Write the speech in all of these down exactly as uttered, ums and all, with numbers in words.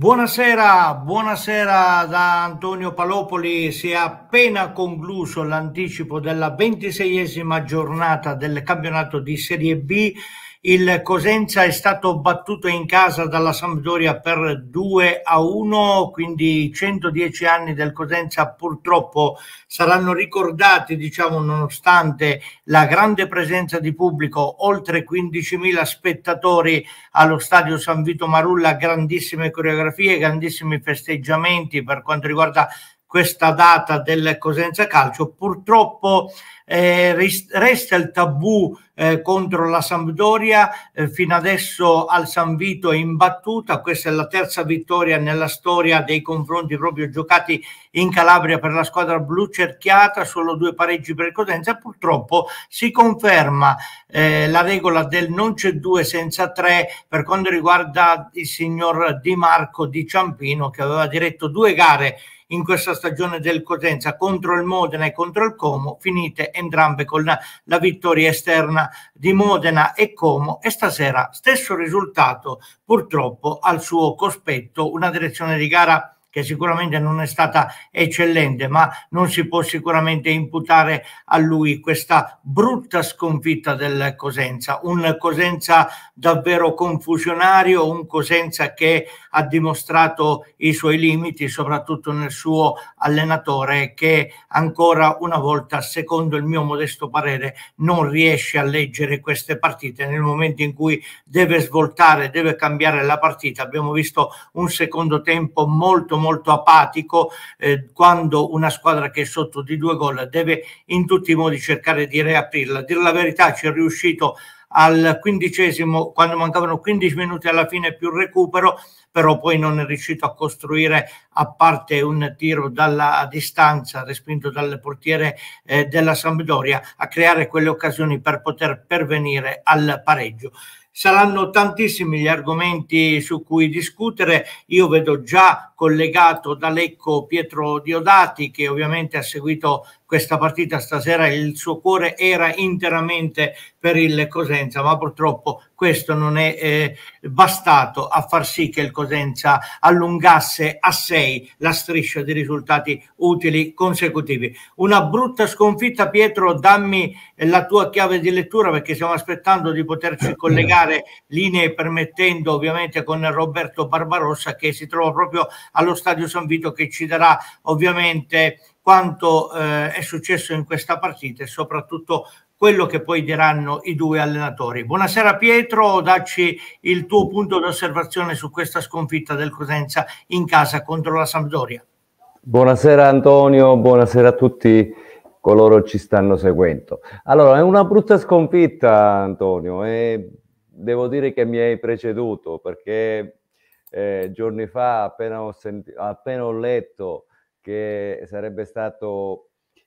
Buonasera, buonasera da Antonio Palopoli. Si è appena concluso l'anticipo della ventiseiesima giornata del campionato di Serie B. Il Cosenza è stato battuto in casa dalla Sampdoria per due a uno, quindi centodieci anni del Cosenza purtroppo saranno ricordati, diciamo, nonostante la grande presenza di pubblico, oltre quindicimila spettatori allo stadio San Vito Marulla, grandissime coreografie, grandissimi festeggiamenti per quanto riguarda questa data del Cosenza Calcio. Purtroppo eh, resta il tabù eh, contro la Sampdoria, eh, fino adesso al San Vito è imbattuta. Questa è la terza vittoria nella storia dei confronti proprio giocati in Calabria per la squadra blu cerchiata, solo due pareggi per il Cosenza. Purtroppo si conferma eh, la regola del non c'è due senza tre per quanto riguarda il signor Di Marco di Ciampino, che aveva diretto due gare in questa stagione del Cosenza contro il Modena e contro il Como, finite entrambe con la, la vittoria esterna di Modena e Como, e stasera stesso risultato purtroppo al suo cospetto, una direzione di gara che sicuramente non è stata eccellente, ma non si può sicuramente imputare a lui questa brutta sconfitta del Cosenza, un Cosenza davvero confusionario, un Cosenza che ha dimostrato i suoi limiti, soprattutto nel suo allenatore, che ancora una volta, secondo il mio modesto parere, non riesce a leggere queste partite nel momento in cui deve svoltare, deve cambiare la partita. Abbiamo visto un secondo tempo molto molto apatico, eh, quando una squadra che è sotto di due gol deve in tutti i modi cercare di riaprirla. A dire la verità, ci è riuscito al quindicesimo, quando mancavano quindici minuti alla fine più recupero, però poi non è riuscito a costruire, a parte un tiro dalla distanza respinto dal portiere eh, della Sampdoria, a creare quelle occasioni per poter pervenire al pareggio. Saranno tantissimi gli argomenti su cui discutere. Io vedo già collegato da Lecco Pietro Diodati, che ovviamente ha seguito questa partita stasera. Il suo cuore era interamente per il Cosenza, ma purtroppo questo non è eh, bastato a far sì che il Cosenza allungasse a sei la striscia di risultati utili consecutivi. Una brutta sconfitta. Pietro, dammi la tua chiave di lettura, perché stiamo aspettando di poterci collegare, linee permettendo, ovviamente con Roberto Barbarossa, che si trova proprio allo stadio San Vito, che ci darà ovviamente quanto eh, è successo in questa partita e soprattutto quello che poi diranno i due allenatori. Buonasera Pietro, dacci il tuo punto d'osservazione su questa sconfitta del Cosenza in casa contro la Sampdoria. Buonasera Antonio, buonasera a tutti coloro che ci stanno seguendo. Allora, è una brutta sconfitta, Antonio, e devo dire che mi hai preceduto, perché eh, giorni fa, appena ho, appena ho letto che sarebbe stato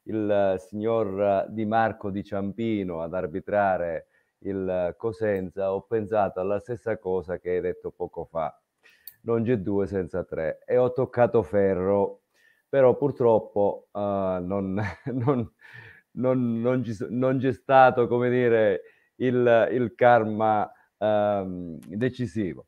il signor Di Marco di Ciampino ad arbitrare il Cosenza, ho pensato alla stessa cosa che hai detto poco fa. Non c'è due senza tre, e ho toccato ferro, però purtroppo uh, non, non, non, non, ci, non c'è stato, come dire, il, il karma uh, decisivo.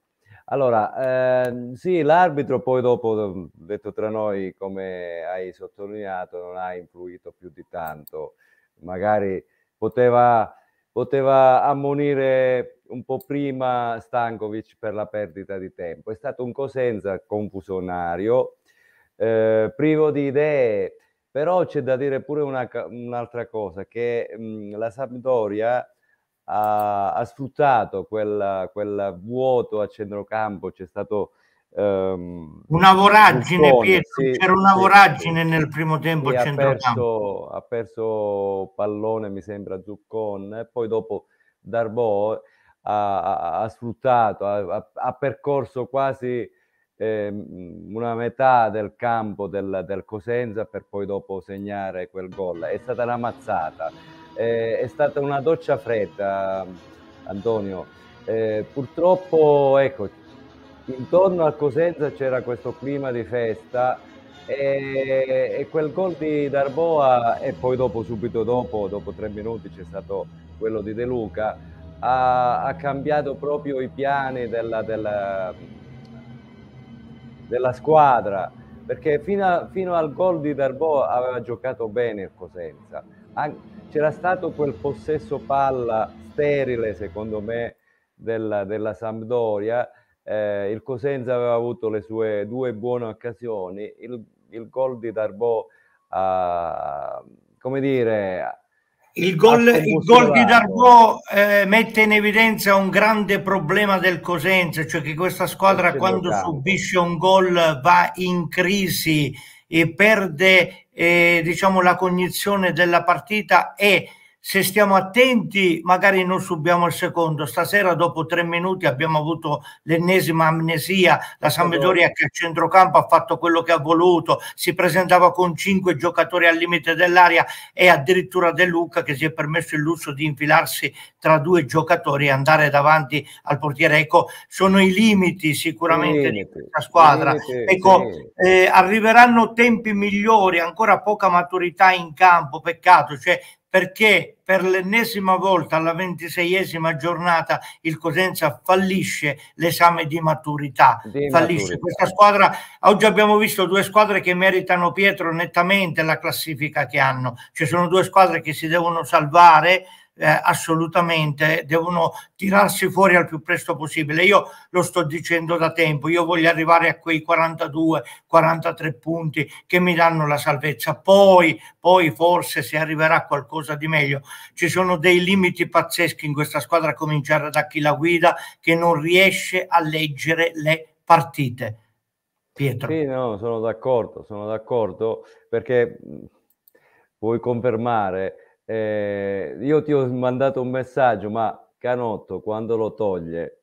Allora, eh, sì, l'arbitro poi dopo, detto tra noi, come hai sottolineato, non ha influito più di tanto. Magari poteva, poteva ammonire un po' prima Stankovic per la perdita di tempo. È stato un Cosenza confusionario, eh, privo di idee, però c'è da dire pure un'altra cosa, che mh, la Sampdoria Ha, ha sfruttato quel, quel vuoto a centrocampo. C'è stato um, una voragine, Zuccone, Pietro, sì, c'era una sì, voragine sì, nel primo tempo sì, a ha centrocampo. perso, ha perso pallone, mi sembra, Zuccone, e poi dopo Darboe ha, ha, ha sfruttato, ha, ha percorso quasi eh, una metà del campo del, del Cosenza per poi dopo segnare quel gol. È stata una mazzata. Eh, è stata una doccia fredda, Antonio. Eh, purtroppo, ecco, intorno al Cosenza c'era questo clima di festa e, e quel gol di Darboa, e poi dopo, subito dopo, dopo tre minuti, c'è stato quello di De Luca, ha, ha cambiato proprio i piani della, della, della squadra, perché fino, a, fino al gol di Darboe aveva giocato bene il Cosenza. C'era stato quel possesso palla sterile, secondo me, della, della Sampdoria. Eh, il Cosenza aveva avuto le sue due buone occasioni. Il, il gol di Darboe, uh, come dire, Il ha gol, il gol di scombussolato. Darboe eh, mette in evidenza un grande problema del Cosenza, cioè che questa Il squadra quando centrocampo. subisce un gol va in crisi e perde eh, diciamo, la cognizione della partita e se stiamo attenti magari non subiamo il secondo. Stasera dopo tre minuti abbiamo avuto l'ennesima amnesia, la È stato... Sampdoria che a centrocampo ha fatto quello che ha voluto, si presentava con cinque giocatori al limite dell'area e addirittura De Luca che si è permesso il lusso di infilarsi tra due giocatori e andare davanti al portiere. Ecco, sono i limiti I sicuramente di limiti, questa i squadra. limiti, Ecco, sì. eh, arriveranno tempi migliori, ancora poca maturità in campo, peccato, cioè perché per l'ennesima volta alla ventiseiesima giornata il Cosenza fallisce l'esame di maturità. Di Fallisce maturità. questa squadra. Oggi abbiamo visto due squadre che meritano, Pietro, nettamente la classifica che hanno. Ci sono due squadre che si devono salvare eh, assolutamente, devono tirarsi fuori al più presto possibile. Io lo sto dicendo da tempo, io voglio arrivare a quei quarantadue quarantatré punti che mi danno la salvezza. Poi, poi forse si arriverà a qualcosa di meglio. Ci sono dei limiti pazzeschi in questa squadra, a cominciare da chi la guida, che non riesce a leggere le partite. Pietro. Sì, no, sono d'accordo, sono d'accordo perché puoi confermare, eh, io ti ho mandato un messaggio, ma Canotto quando lo toglie?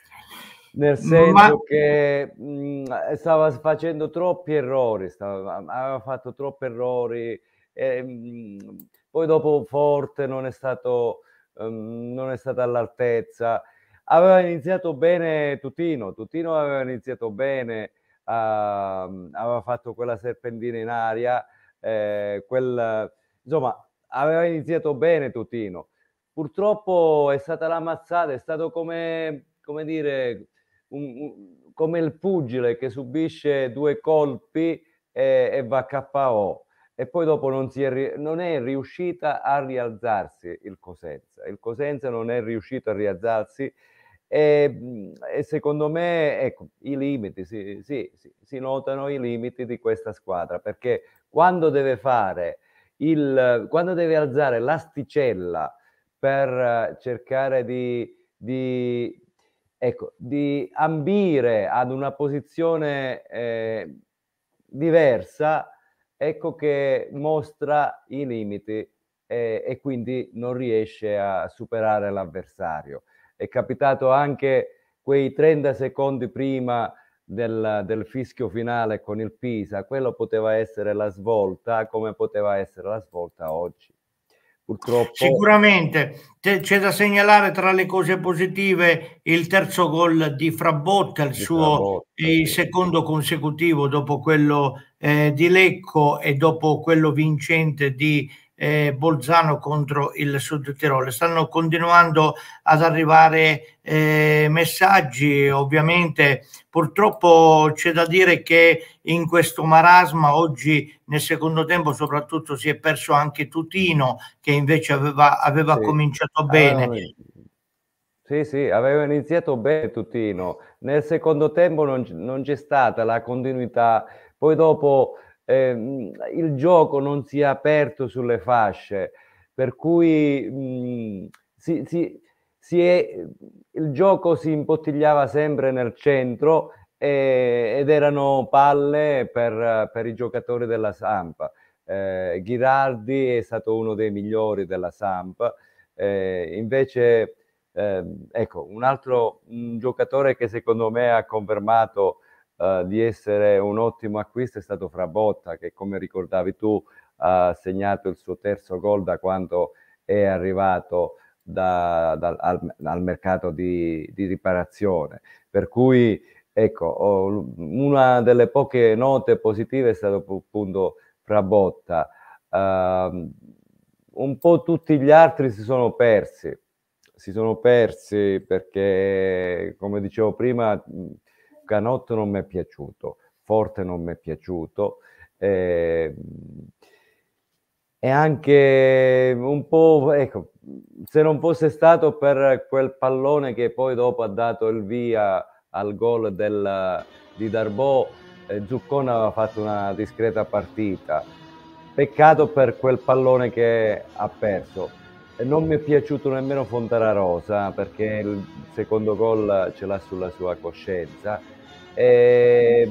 Nel Ma senso che mh, stava facendo troppi errori, stava, aveva fatto troppi errori, e, mh, poi dopo Forte non è stato, um, non è stato all'altezza. Aveva iniziato bene Tutino, Tutino aveva iniziato bene, uh, aveva fatto quella serpentina in aria, eh, quel, insomma, aveva iniziato bene Tutino. Purtroppo è stata la mazzata, è stato come, come dire, un, un, come il pugile che subisce due colpi e, e va K O e poi dopo non, si è, non è riuscita a rialzarsi il Cosenza. Il Cosenza non è riuscito a rialzarsi e, e secondo me ecco, i limiti, sì, sì, sì, si notano i limiti di questa squadra perché quando deve fare il, quando deve alzare l'asticella per cercare di, di, ecco, di ambire ad una posizione eh, diversa, ecco che mostra i limiti eh, e quindi non riesce a superare l'avversario. È capitato anche quei trenta secondi prima del, del fischio finale con il Pisa, quello poteva essere la svolta, come poteva essere la svolta oggi. Purtroppo sicuramente c'è da segnalare tra le cose positive il terzo gol di Frabotta, il di suo Frabotta, il sì. secondo consecutivo dopo quello eh, di Lecco e dopo quello vincente di eh, Bolzano contro il Sud Tirolo. Stanno continuando ad arrivare eh, messaggi, ovviamente purtroppo c'è da dire che in questo marasma oggi nel secondo tempo soprattutto si è perso anche Tutino che invece aveva, aveva Sì. cominciato bene. Avevano... Sì, sì, aveva iniziato bene Tutino. Nel secondo tempo non, non c'è stata la continuità. Poi dopo ehm, il gioco non si è aperto sulle fasce, per cui mh, si, si, si è, il gioco si imbottigliava sempre nel centro e, ed erano palle per, per i giocatori della Samp. Eh, Ghirardi è stato uno dei migliori della Samp, eh, invece eh, ecco, un altro un giocatore che secondo me ha confermato eh, di essere un ottimo acquisto è stato Frabotta, che come ricordavi tu ha segnato il suo terzo gol da quando è arrivato da, da, al, al mercato di, di riparazione. Per cui, ecco, oh, una delle poche note positive è stato appunto Frabotta. Uh, un po' tutti gli altri si sono persi si sono persi perché, come dicevo prima, Canotto non mi è piaciuto. forte non mi è piaciuto. Eh, e anche un po', ecco, se non fosse stato per quel pallone che poi dopo ha dato il via al gol del, di Darboe, eh, Zuccone aveva fatto una discreta partita. Peccato per quel pallone che ha perso. E non mi è piaciuto nemmeno Fontanarosa, perché il secondo gol ce l'ha sulla sua coscienza. E,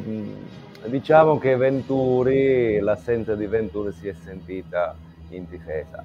diciamo che Venturi, l'assenza di Venturi si è sentita in difesa.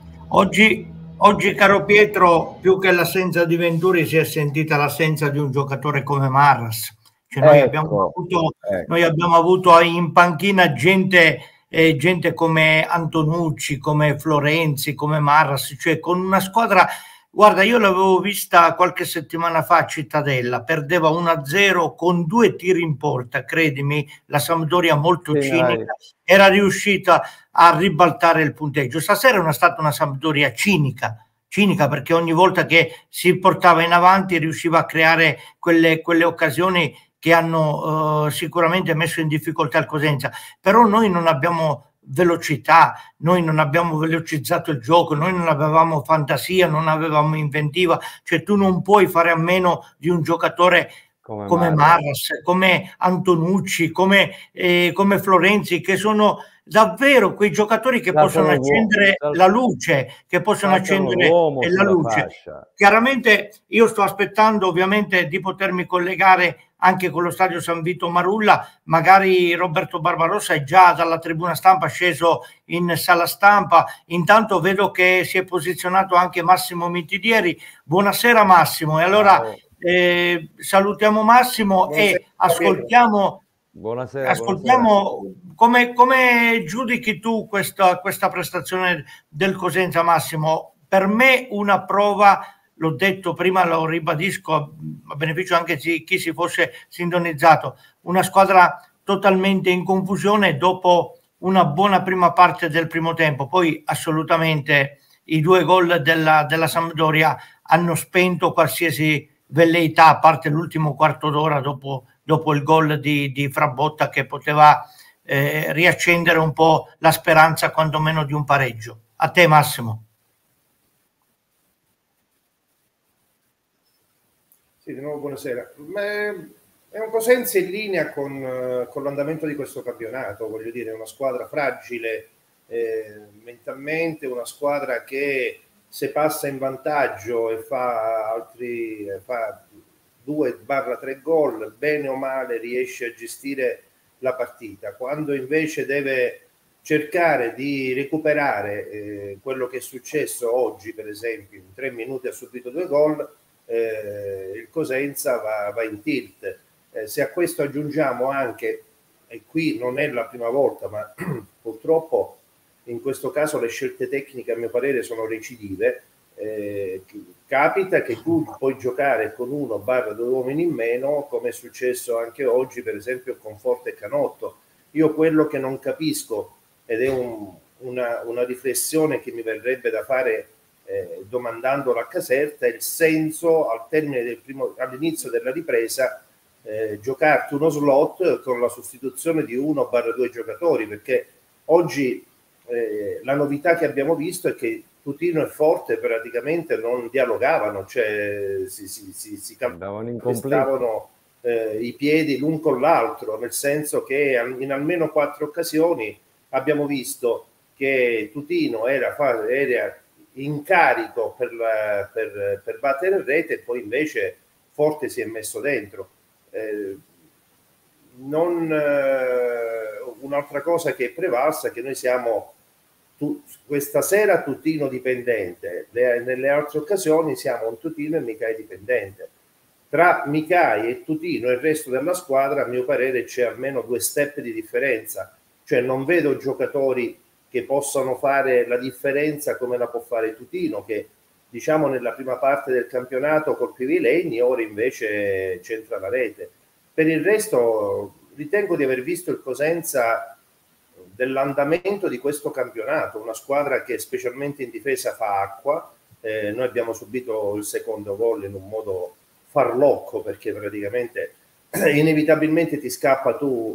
Oggi, oggi, caro Pietro, più che l'assenza di Venturi si è sentita l'assenza di un giocatore come Marras. Cioè noi, ecco, abbiamo avuto, ecco. noi abbiamo avuto in panchina gente, eh, gente come Antonucci, come Florenzi, come Marras, cioè con una squadra. Guarda, io l'avevo vista qualche settimana fa a Cittadella, perdeva uno a zero con due tiri in porta, credimi, la Sampdoria molto sì, cinica, era riuscita a ribaltare il punteggio. Stasera non è stata una Sampdoria cinica, cinica perché ogni volta che si portava in avanti riusciva a creare quelle, quelle occasioni che hanno uh, sicuramente messo in difficoltà il Cosenza, però noi non abbiamo velocità, noi non abbiamo velocizzato il gioco, noi non avevamo fantasia, non avevamo inventiva, cioè tu non puoi fare a meno di un giocatore come, come Marras, come Antonucci, come, eh, come Florenzi, che sono davvero quei giocatori che possono accendere la luce, che possono accendere la luce. Chiaramente io sto aspettando ovviamente di potermi collegare anche con lo stadio San Vito Marulla, magari Roberto Barbarossa è già dalla tribuna stampa sceso in sala stampa. Intanto vedo che si è posizionato anche Massimo Mitidieri. Buonasera Massimo, e allora eh, salutiamo Massimo. Buonasera, e ascoltiamo, buonasera, ascoltiamo buonasera. Come, come giudichi tu questa, questa prestazione del Cosenza, Massimo? Per me una prova, l'ho detto prima, lo ribadisco a beneficio anche di chi si fosse sintonizzato, una squadra totalmente in confusione dopo una buona prima parte del primo tempo. Poi assolutamente i due gol della, della Sampdoria hanno spento qualsiasi velleità, a parte l'ultimo quarto d'ora dopo, dopo il gol di, di Frabotta, che poteva eh, riaccendere un po' la speranza quantomeno di un pareggio. A te Massimo. Sì, di nuovo buonasera. Ma è un Cosenza in linea con, con l'andamento di questo campionato, voglio dire, è una squadra fragile eh, mentalmente, una squadra che se passa in vantaggio e fa altri fa due tre gol, bene o male riesce a gestire la partita. Quando invece deve cercare di recuperare eh, quello che è successo oggi, per esempio, in tre minuti ha subito due gol, eh, il Cosenza va, va in tilt. Eh, se a questo aggiungiamo anche, e qui non è la prima volta, ma purtroppo in questo caso le scelte tecniche a mio parere sono recidive, eh, capita che tu puoi giocare con uno barra due uomini in meno, come è successo anche oggi per esempio con Forte e Canotto. Io quello che non capisco, ed è un, una, una riflessione che mi verrebbe da fare eh, domandandolo a Caserta, è il senso al termine del primo, all'inizio della ripresa eh, giocarti uno slot con la sostituzione di uno barra due giocatori, perché oggi eh, la novità che abbiamo visto è che Tutino e Forte praticamente non dialogavano, cioè si, si, si, si calpestavano eh, i piedi l'un con l'altro, nel senso che in almeno quattro occasioni abbiamo visto che Tutino era, era in carico per, la, per, per battere in rete, e poi invece Forte si è messo dentro. Eh, non eh, un'altra cosa che è prevalsa è che noi siamo tu, questa sera Tutino dipendente, le, nelle altre occasioni siamo un Tutino e Micai dipendente. Tra Micai e Tutino e il resto della squadra a mio parere c'è almeno due step di differenza, cioè non vedo giocatori che possano fare la differenza come la può fare Tutino, che diciamo nella prima parte del campionato colpiva i legni, ora invece c'entra la rete. Per il resto ritengo di aver visto il Cosenza dell'andamento di questo campionato, una squadra che specialmente in difesa fa acqua. Eh, noi abbiamo subito il secondo gol in un modo farlocco, perché praticamente inevitabilmente ti scappa tu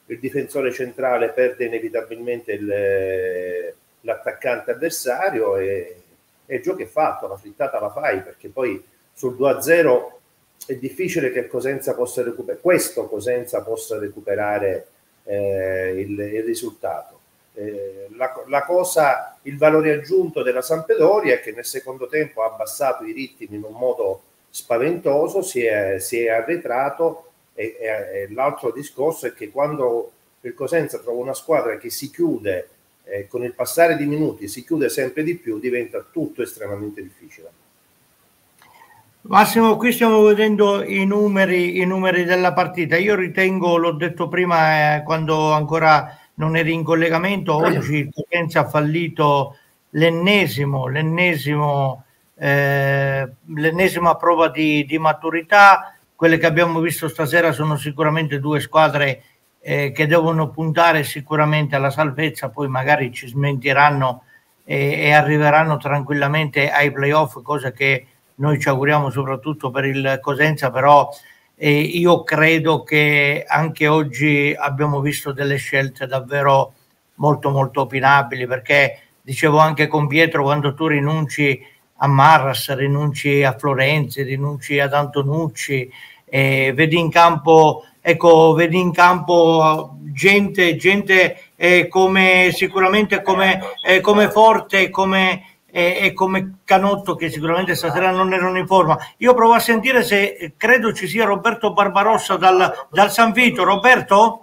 il difensore centrale perde inevitabilmente il, l'attaccante avversario e, e il gioco è fatto, la frittata la fai, perché poi sul due a zero è difficile che Cosenza possa recuperare, questo Cosenza possa recuperare eh, il, il risultato. Eh, la, la cosa, il valore aggiunto della Sampdoria è che nel secondo tempo ha abbassato i ritmi in un modo spaventoso, si è, si è arretrato e, e, e l'altro discorso è che quando il Cosenza trova una squadra che si chiude eh, con il passare di minuti, si chiude sempre di più, diventa tutto estremamente difficile. Massimo, qui stiamo vedendo i numeri, i numeri della partita. Io ritengo, l'ho detto prima eh, quando ancora non eri in collegamento, oggi il Cosenza ha fallito l'ennesimo, l'ennesimo, eh, l'ennesima prova di, di maturità. Quelle che abbiamo visto stasera sono sicuramente due squadre eh, che devono puntare sicuramente alla salvezza, poi magari ci smentiranno e, e arriveranno tranquillamente ai playoff, cosa che noi ci auguriamo soprattutto per il Cosenza, però eh, io credo che anche oggi abbiamo visto delle scelte davvero molto molto opinabili, perché dicevo anche con Pietro, quando tu rinunci a Marras, rinunci a Florenzi, rinunci ad Antonucci, eh, vedi in campo, ecco, vedi in campo gente, gente eh, come sicuramente come, eh, come Forte, come e, e come Canotto, che sicuramente stasera non erano in forma. Io provo a sentire se credo ci sia Roberto Barbarossa dal, dal San Vito. Roberto?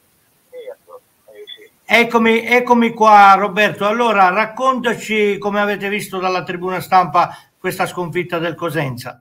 Eccomi, eccomi qua Roberto. Allora raccontaci come avete visto dalla tribuna stampa questa sconfitta del Cosenza.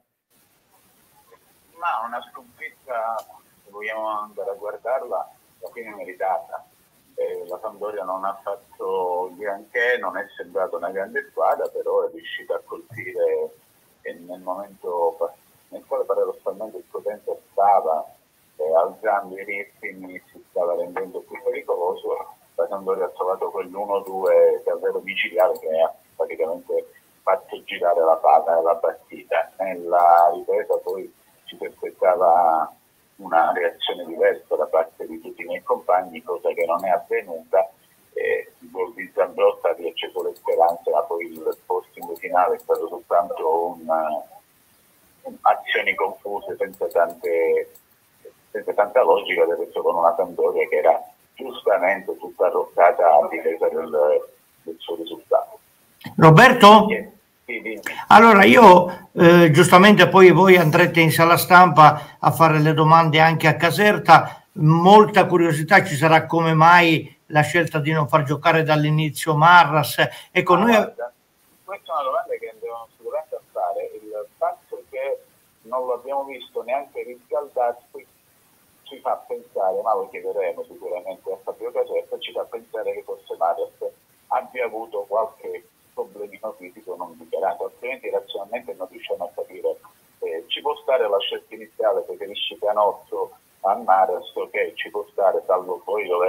Ma una sconfitta, se vogliamo andare a guardarla, alla fine meritata. Eh, la Sampdoria non ha fatto granché, non è sembrata una grande squadra, però è riuscita a colpire nel momento nel quale paradossalmente il Cosenza stava eh, alzando i ritmi, si stava rendendo più pericoloso. La Sampdoria ha trovato quell'uno due davvero micidiale che ha praticamente fatto girare la palla della partita. Nella ripresa poi ci si aspettava una reazione diversa da parte di tutti i miei compagni, cosa che non è avvenuta. Eh, il gol di Zambrotta ha riacceso le speranze, ma poi il posting finale è stato soltanto una, un, azioni confuse senza, tante, senza tanta logica, adesso con una Sampdoria che era giustamente tutta arroccata a difesa del, del suo risultato. Roberto? Yeah. Allora io eh, giustamente poi voi andrete in sala stampa a fare le domande anche a Caserta, molta curiosità ci sarà come mai la scelta di non far giocare dall'inizio Marras. Ecco, ah, noi... guarda, questa è una domanda che andiamo sicuramente a fare, il fatto che non l'abbiamo visto neanche riscaldarsi ci fa pensare, ma lo chiederemo sicuramente a Fabio Caserta, ci fa pensare che forse Marras abbia avuto qualche problemino fisico non dichiarato, altrimenti razionalmente non riusciamo a capire. Eh, ci può stare la scelta iniziale, preferisci Canotto a Marras, che ci può stare, salvo poi dover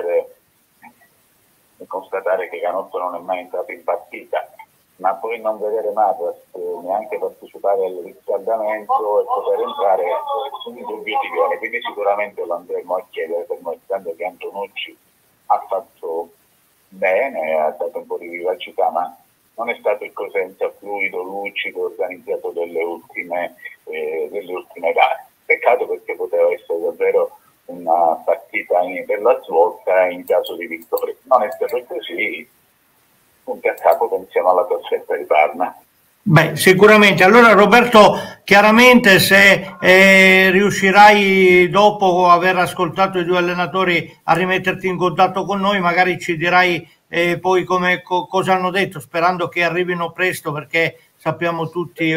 eh, constatare che Canotto non è mai entrato in partita, ma poi non vedere Marras eh, neanche partecipare al riscaldamento e poter entrare in dubbio ti viene, quindi sicuramente lo andremo a chiedere, permettendo che Antonucci ha fatto bene, ha dato un po' di vivacità, ma non è stato il Cosenza fluido, lucido, organizzato delle ultime, eh, delle ultime gare. Peccato, perché poteva essere davvero una partita in, per la svolta in caso di vittoria. Non è stato così, punti a capo pensiamo alla trasferta di Parma. Beh, sicuramente. Allora Roberto, chiaramente se eh, riuscirai dopo aver ascoltato i due allenatori a rimetterti in contatto con noi, magari ci dirai e poi come, co, cosa hanno detto, sperando che arrivino presto, perché sappiamo tutti.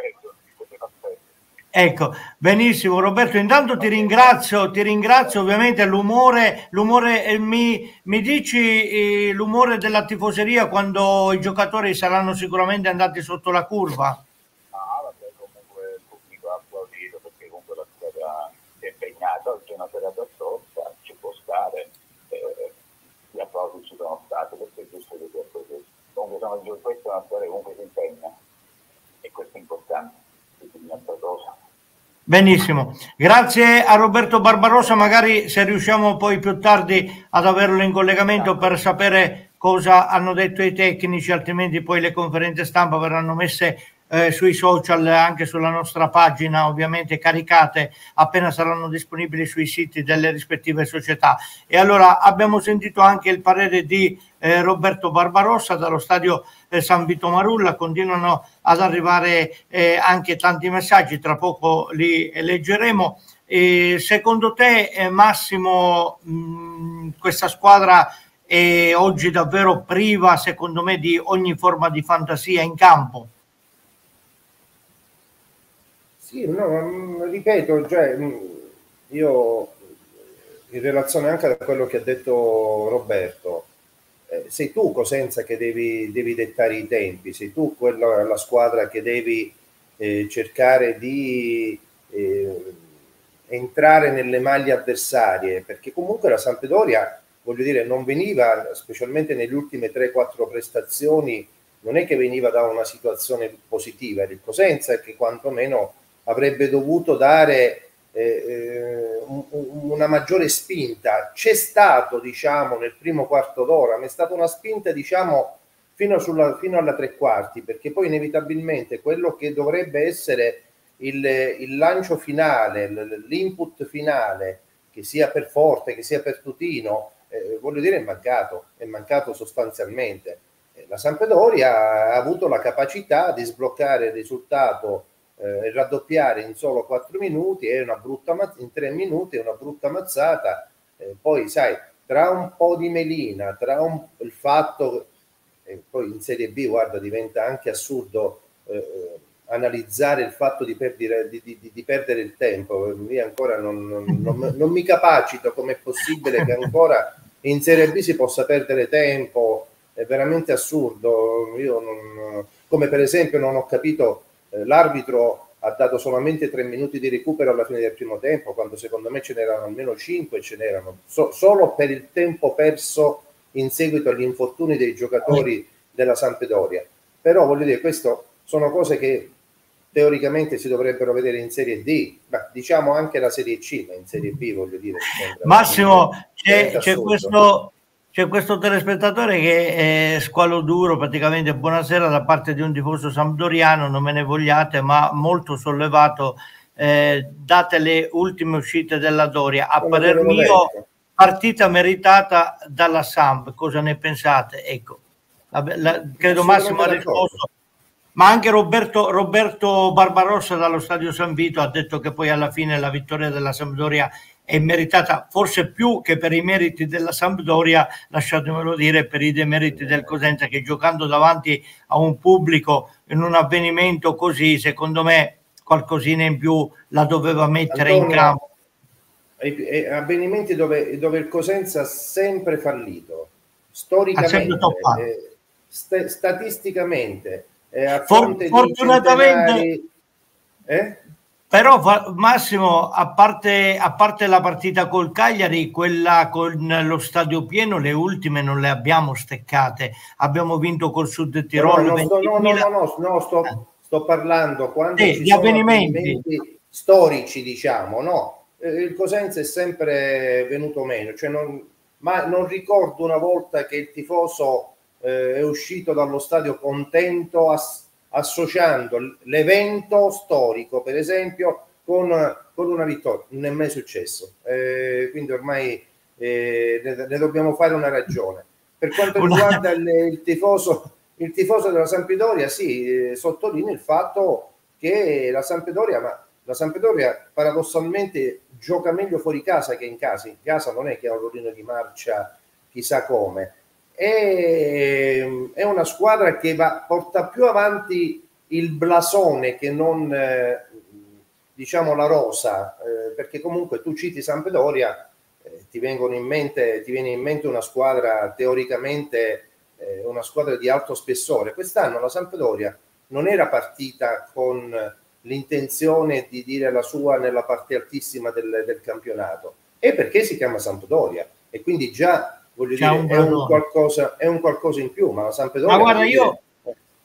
Ecco, benissimo Roberto, intanto ti ringrazio, ti ringrazio ovviamente. L'umore, l'umore eh, mi, mi dici eh, l'umore della tifoseria quando i giocatori saranno sicuramente andati sotto la curva? Ah, vabbè, comunque il pubblico ha applaudito, perché comunque la squadra è impegnata, oggi è una serata sotto, ci può stare. Eh, gli applausi ci sono stati, perché è giusto che sia così. Comunque sono, questa è una storia che comunque si impegna, e questo è importante, quindi un'altra cosa. Benissimo, grazie a Roberto Barbarossa, magari se riusciamo poi più tardi ad averlo in collegamento per sapere cosa hanno detto i tecnici, altrimenti poi le conferenze stampa verranno messe eh, sui social, anche sulla nostra pagina, ovviamente caricate appena saranno disponibili sui siti delle rispettive società. E allora abbiamo sentito anche il parere di eh, Roberto Barbarossa dallo stadio eh, San Vito Marulla, continuano ad arrivare eh, anche tanti messaggi, tra poco li leggeremo. E secondo te eh, Massimo, mh, questa squadra è oggi davvero priva, secondo me, di ogni forma di fantasia in campo? Sì, no, ripeto, cioè, io in relazione anche a quello che ha detto Roberto, eh, sei tu Cosenza che devi, devi dettare i tempi, sei tu quella, la squadra che devi eh, cercare di eh, entrare nelle maglie avversarie, perché comunque la Sampdoria, voglio dire, non veniva, specialmente nelle ultime tre quattro prestazioni, non è che veniva da una situazione positiva, il Cosenza che quantomeno avrebbe dovuto dare eh, un, una maggiore spinta. C'è stato, diciamo, nel primo quarto d'ora, ma è stata una spinta, diciamo, fino, sulla, fino alla tre quarti, perché poi inevitabilmente quello che dovrebbe essere il, il lancio finale, l'input finale, che sia per Forte, che sia per Tutino, eh, voglio dire, è mancato, è mancato sostanzialmente. La Sampdoria ha avuto la capacità di sbloccare il risultato e eh, raddoppiare in solo quattro minuti e una brutta in tre minuti è una brutta mazzata. Eh, poi sai, tra un po' di melina, tra un, il fatto e poi in Serie B, guarda, diventa anche assurdo eh, analizzare il fatto di, perdere, di, di, di perdere il tempo. Io ancora non, non, non, non mi capacito com'è possibile che ancora in Serie B si possa perdere tempo. È veramente assurdo. Io non, come per esempio non ho capito, eh, l'arbitro ha dato solamente tre minuti di recupero alla fine del primo tempo, quando secondo me ce n'erano almeno cinque, ce n'erano so, solo per il tempo perso in seguito agli infortuni dei giocatori della Sampdoria. Però voglio dire, questo sono cose che teoricamente si dovrebbero vedere in Serie D, ma diciamo anche la Serie C, ma in Serie B voglio dire. Massimo, c'è, c'è questo... C'è questo telespettatore che è squalo duro, praticamente buonasera da parte di un tifoso sampdoriano, non me ne vogliate, ma molto sollevato, eh, date le ultime uscite della Doria. A parer mio, partita meritata dalla Samp, cosa ne pensate? Ecco, la, la, credo Massimo ha risposto, ma anche Roberto, Roberto Barbarossa dallo Stadio San Vito ha detto che poi alla fine la vittoria della Sampdoria è meritata, forse più che per i meriti della Sampdoria, lasciatemelo dire, per i demeriti del Cosenza, che giocando davanti a un pubblico in un avvenimento così, secondo me qualcosina in più la doveva mettere Antonio, in campo. Avvenimenti dove, dove il Cosenza ha sempre fallito, storicamente, eh, st statisticamente, eh, a fronte For fortunatamente di eh? Però Massimo, a parte, a parte la partita col Cagliari, quella con lo stadio pieno, le ultime non le abbiamo steccate. Abbiamo vinto col Sud Tirolo. No, no, sto, no, no, no, no, no sto, sto parlando quando sì, ci gli sono avvenimenti. avvenimenti storici, diciamo, no? Il Cosenza è sempre venuto meno, cioè non, ma non ricordo una volta che il tifoso eh, è uscito dallo stadio contento a associando l'evento storico, per esempio, con, con una vittoria. Non è mai successo. Eh, quindi ormai eh, ne, ne dobbiamo fare una ragione. Per quanto riguarda il, il, tifoso, il tifoso della Sampdoria, sì, eh, sottolineo il fatto che la Sampdoria, ma la Sampdoria paradossalmente gioca meglio fuori casa che in casa. In casa non è che ha un ruolino di marcia chissà come. È, è una squadra che va, porta più avanti il blasone che non eh, diciamo la rosa, eh, perché comunque tu citi Sampdoria, eh, ti vengono in mente ti viene in mente una squadra teoricamente eh, una squadra di alto spessore. Quest'anno la Sampdoria non era partita con l'intenzione di dire la sua nella parte altissima del, del campionato, è perché si chiama Sampdoria e quindi già voglio dire, un è, un qualcosa, è un qualcosa in più, ma la Sampdoria... Ma guarda, io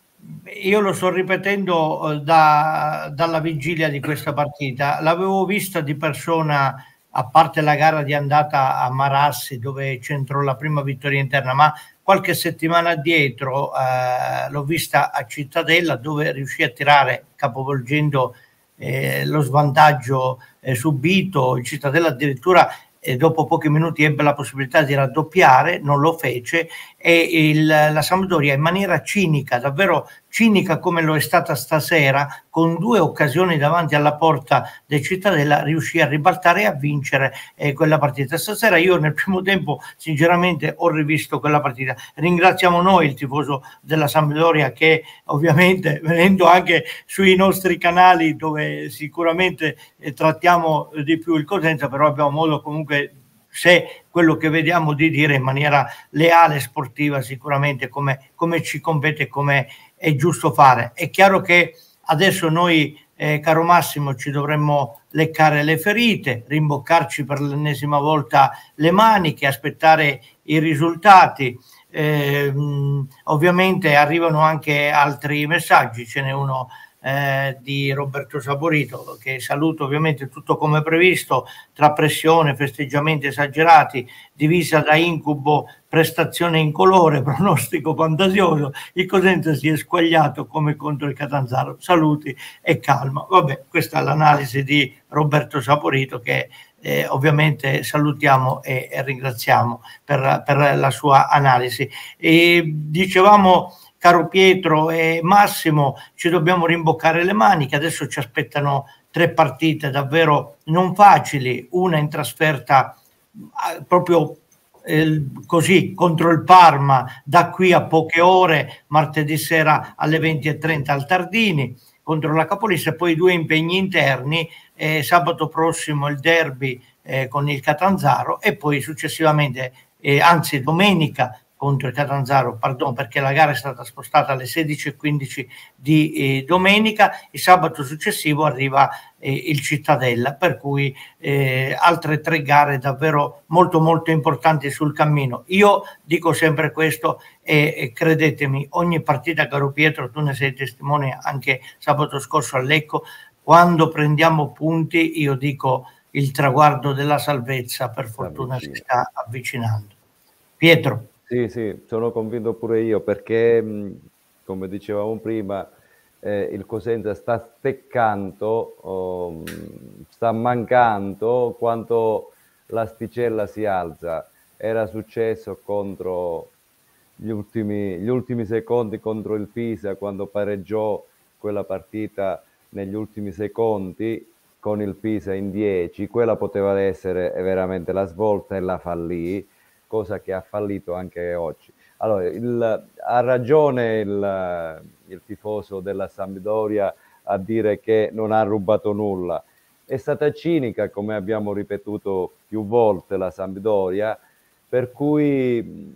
io lo sto ripetendo da, dalla vigilia di questa partita, l'avevo vista di persona, a parte la gara di andata a Marassi dove centrò la prima vittoria interna, ma qualche settimana addietro eh, l'ho vista a Cittadella dove riuscì a tirare capovolgendo eh, lo svantaggio eh, subito. Il Cittadella addirittura e dopo pochi minuti ebbe la possibilità di raddoppiare, non lo fece, e il, la Sampdoria in maniera cinica, davvero cinica come lo è stata stasera, con due occasioni davanti alla porta del Cittadella riuscì a ribaltare e a vincere eh, quella partita. Stasera io nel primo tempo sinceramente ho rivisto quella partita. Ringraziamo noi il tifoso della Sampdoria che ovviamente venendo anche sui nostri canali dove sicuramente eh, trattiamo di più il Cosenza, però abbiamo modo comunque, se quello che vediamo, di dire in maniera leale, sportiva, sicuramente come, come ci compete, come è giusto fare. È chiaro che adesso noi, eh, caro Massimo, ci dovremmo leccare le ferite, rimboccarci per l'ennesima volta le maniche, aspettare i risultati. Eh, ovviamente arrivano anche altri messaggi, ce n'è uno Eh, di Roberto Saporito che saluto, ovviamente tutto come previsto, tra pressione, festeggiamenti esagerati, divisa da incubo, prestazione incolore, pronostico fantasioso, il Cosenza si è squagliato come contro il Catanzaro, saluti e calma. Vabbè, questa è l'analisi di Roberto Saporito che eh, ovviamente salutiamo e, e ringraziamo per, per la sua analisi. E dicevamo, caro Pietro e Massimo, ci dobbiamo rimboccare le maniche, adesso ci aspettano tre partite davvero non facili, una in trasferta eh, proprio eh, così contro il Parma da qui a poche ore, martedì sera alle venti e trenta al Tardini contro la capolista, e poi due impegni interni, eh, sabato prossimo il derby eh, con il Catanzaro e poi successivamente, eh, anzi domenica contro il Catanzaro, pardon, perché la gara è stata spostata alle sedici e quindici di eh, domenica, il sabato successivo arriva eh, il Cittadella, per cui eh, altre tre gare davvero molto molto importanti sul cammino. Io dico sempre questo e, e credetemi, ogni partita, caro Pietro, tu ne sei testimone anche sabato scorso a Lecco, quando prendiamo punti io dico il traguardo della salvezza per fortuna si sta avvicinando. Pietro. Sì, sì, sono convinto pure io perché, come dicevamo prima, eh, il Cosenza sta steccando, oh, sta mancando quanto l'asticella si alza. Era successo contro gli ultimi, gli ultimi secondi contro il Pisa, quando pareggiò quella partita negli ultimi secondi con il Pisa in dieci. Quella poteva essere veramente la svolta e la fallì, cosa che ha fallito anche oggi. Allora, il, ha ragione il, il tifoso della Sampdoria a dire che non ha rubato nulla. È stata cinica, come abbiamo ripetuto più volte, la Sampdoria, per cui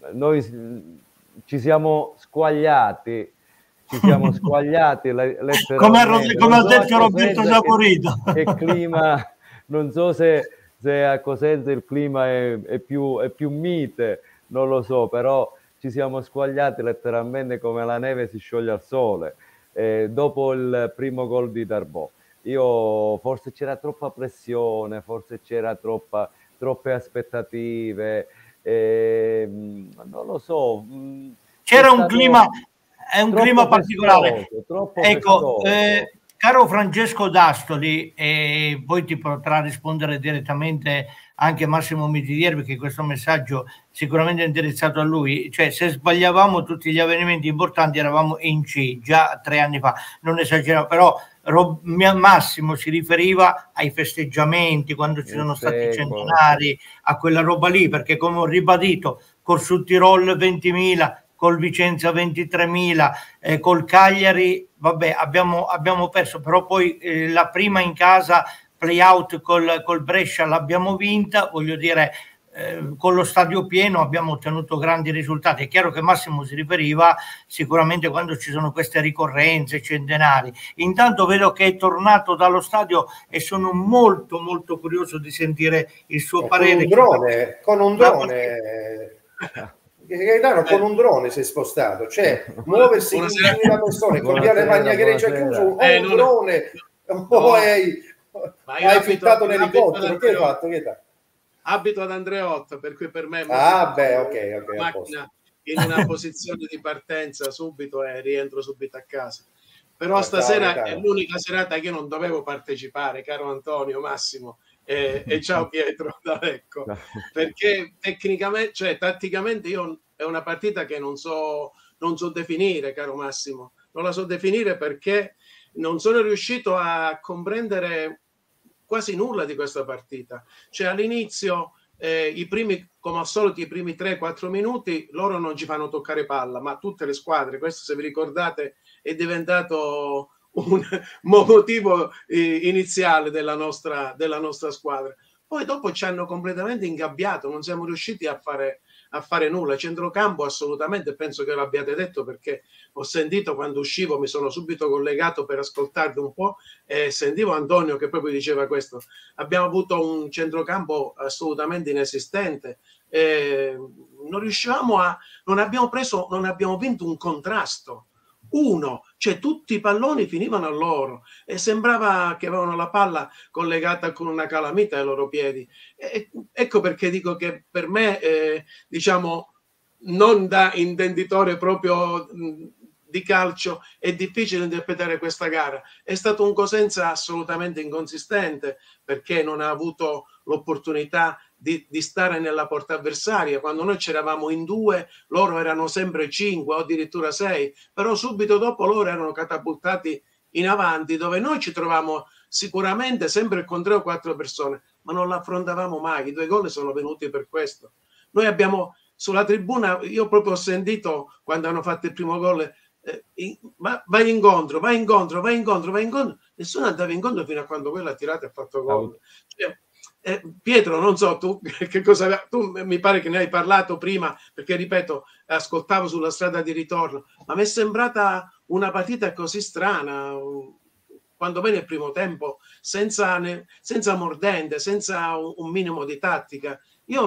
noi ci siamo squagliati, ci siamo squagliati letteralmente. Come, come ha detto Roberto Saporito. Che, che clima, non so se... se a Cosenza il clima è, è, più, è più mite, non lo so, però ci siamo squagliati letteralmente come la neve si scioglie al sole. Eh, dopo il primo gol di Darboe, io forse c'era troppa pressione, forse c'era troppa, troppe aspettative, eh, non lo so. C'era un clima, è un clima particolare. Troppo ecco, eh, caro Francesco D'Astoli, e poi ti potrà rispondere direttamente anche Massimo Mitidieri, perché questo messaggio sicuramente è indirizzato a lui, cioè se sbagliavamo tutti gli avvenimenti importanti eravamo in C già tre anni fa, non esageriamo, però Rob, Massimo si riferiva ai festeggiamenti quando ci sono stati i centenari, a quella roba lì, perché come ho ribadito col Südtirol ventimila, col Vicenza ventitremila, eh, col Cagliari, vabbè, abbiamo, abbiamo perso, però poi eh, la prima in casa, play out col, col Brescia l'abbiamo vinta, voglio dire, eh, con lo stadio pieno abbiamo ottenuto grandi risultati. È chiaro che Massimo si riferiva sicuramente quando ci sono queste ricorrenze, centenari. Intanto vedo che è tornato dallo stadio e sono molto molto curioso di sentire il suo con parere. Un drone, con un drone, Gaetano con un drone si è spostato, cioè muoversi con quindicimila persone con Viale Magna Grecia chiuso, o eh, un non... drone, no. o hai, hai fittato un elicottero, che hai fatto Gaetano? Abito ad Andreotta, per cui per me è molto ah beh ok ok macchina in una posizione di partenza subito e rientro subito a casa. Però ah, stasera ciao, è l'unica serata che io non dovevo partecipare, caro Antonio, Massimo e, e ciao Pietro da Lecco, perché tecnicamente, cioè tatticamente io è una partita che non so, non so definire, caro Massimo, non la so definire perché non sono riuscito a comprendere quasi nulla di questa partita. Cioè all'inizio eh, i primi, come al solito, i primi tre quattro minuti loro non ci fanno toccare palla, ma tutte le squadre, questo se vi ricordate è diventato un motivo eh, iniziale della nostra, della nostra squadra. Poi dopo ci hanno completamente ingabbiato, non siamo riusciti a fare, a fare nulla. Centrocampo assolutamente, penso che l'abbiate detto perché ho sentito quando uscivo, mi sono subito collegato per ascoltarvi un po' e sentivo Antonio che proprio diceva questo. Abbiamo avuto un centrocampo assolutamente inesistente, eh, non riuscivamo a, non abbiamo preso, non abbiamo vinto un contrasto. Uno, cioè tutti i palloni finivano a loro e sembrava che avevano la palla collegata con una calamita ai loro piedi. E, ecco perché dico che per me, eh, diciamo, non da intenditore proprio mh, di calcio è difficile interpretare questa gara. È stato un Cosenza assolutamente inconsistente perché non ha avuto l'opportunità Di, di stare nella porta avversaria. Quando noi c'eravamo in due, loro erano sempre cinque o addirittura sei, però subito dopo loro erano catapultati in avanti, dove noi ci trovavamo sicuramente sempre con tre o quattro persone, ma non l'affrontavamo mai. I due gol sono venuti per questo. Noi abbiamo sulla tribuna, io proprio ho sentito quando hanno fatto il primo gol, eh, in, va, vai incontro, vai incontro, vai incontro, vai incontro. Nessuno andava incontro fino a quando quello ha tirato e ha fatto gol. Cioè, Eh, Pietro, non so tu che cosa, tu mi pare che ne hai parlato prima perché ripeto, ascoltavo sulla strada di ritorno, ma mi è sembrata una partita così strana, quando bene il primo tempo, senza, ne, senza mordente, senza un, un minimo di tattica.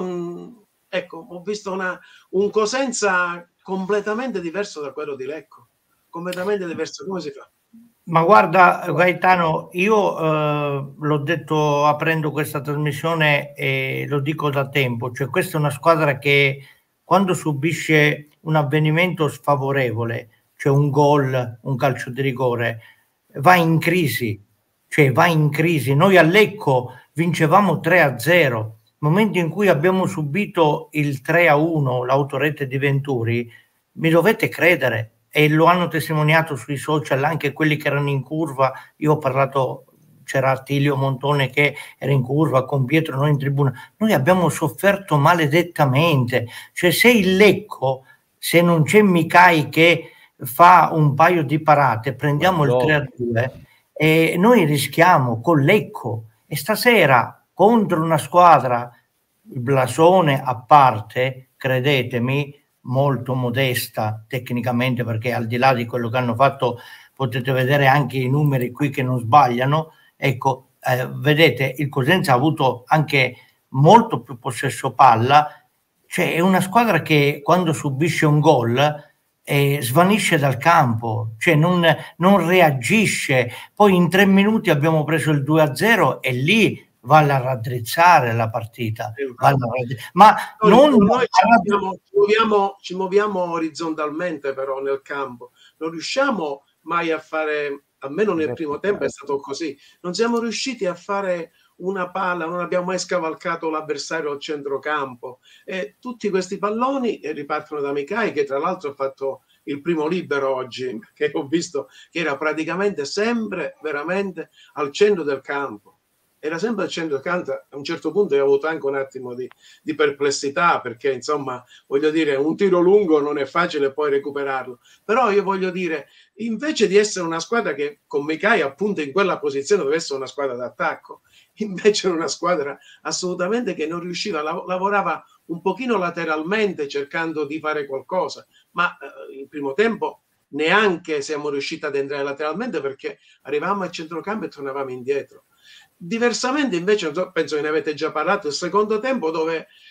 Io ecco, ho visto una, un Cosenza completamente diverso da quello di Lecco, completamente diverso. Come si fa? Ma guarda Gaetano, io eh, l'ho detto aprendo questa trasmissione e lo dico da tempo, cioè questa è una squadra che quando subisce un avvenimento sfavorevole, cioè un gol, un calcio di rigore, va in crisi, cioè va in crisi. Noi a Lecco vincevamo tre a zero, momento in cui abbiamo subito il tre a uno, l'autorete di Venturi, mi dovete credere. E lo hanno testimoniato sui social anche quelli che erano in curva. Io ho parlato, c'era Attilio Montone che era in curva con Pietro, noi in tribuna. Noi abbiamo sofferto maledettamente. Cioè se il Lecco, se non c'è Micai che fa un paio di parate, prendiamo il tre a due e noi rischiamo con Lecco. E stasera contro una squadra, il blasone a parte, credetemi, molto modesta tecnicamente, perché al di là di quello che hanno fatto potete vedere anche i numeri qui che non sbagliano. Ecco, eh, vedete, il Cosenza ha avuto anche molto più possesso palla, cioè è una squadra che quando subisce un gol eh, svanisce dal campo, cioè non, non reagisce. Poi in tre minuti abbiamo preso il due a zero e lì vale a raddrizzare la partita, vale a raddrizzare. Ma noi, non noi ci, muoviamo, ci, muoviamo, ci muoviamo orizzontalmente però nel campo, non riusciamo mai a fare, almeno nel primo tempo è stato così, non siamo riusciti a fare una palla, non abbiamo mai scavalcato l'avversario al centrocampo e tutti questi palloni ripartono da Micai, che tra l'altro ha fatto il primo libero oggi, che ho visto che era praticamente sempre veramente al centro del campo. Era sempre al centro del campo. A un certo punto ho avuto anche un attimo di, di perplessità perché insomma voglio dire un tiro lungo non è facile poi recuperarlo, però io voglio dire invece di essere una squadra che con Micai appunto in quella posizione doveva essere una squadra d'attacco, invece era una squadra assolutamente che non riusciva, lavorava un pochino lateralmente cercando di fare qualcosa, ma eh, in primo tempo neanche siamo riusciti ad entrare lateralmente perché arrivavamo al centrocampo e tornavamo indietro. Diversamente invece, penso che ne avete già parlato, il secondo tempo dove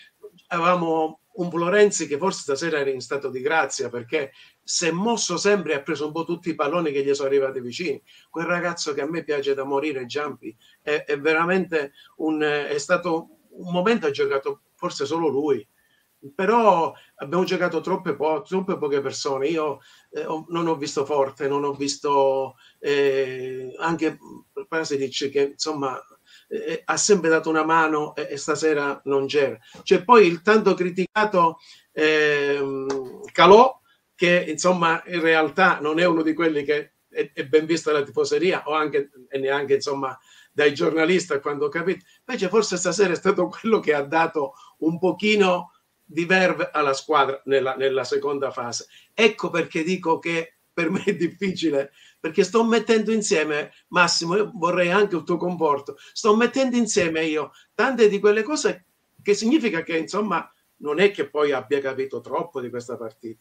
avevamo un Florenzi che forse stasera era in stato di grazia, perché si è mosso sempre e ha preso un po' tutti i palloni che gli sono arrivati vicini. Quel ragazzo che a me piace da morire, Giampi, è, è veramente un, è stato un momento, ha giocato forse solo lui, però abbiamo giocato troppe, po troppe poche persone. Io eh, ho, non ho visto Forte, non ho visto eh, anche Pasadic, che insomma eh, ha sempre dato una mano e, e stasera non c'era. C'è poi il tanto criticato eh, Calò, che insomma in realtà non è uno di quelli che è, è ben visto dalla tifoseria o anche e neanche insomma dai giornalisti, quando ho capito. Invece forse stasera è stato quello che ha dato un pochino di verve alla squadra nella, nella seconda fase. Ecco perché dico che per me è difficile, perché sto mettendo insieme, Massimo, io vorrei anche il tuo comporto, sto mettendo insieme io tante di quelle cose, che significa che insomma non è che poi abbia capito troppo di questa partita.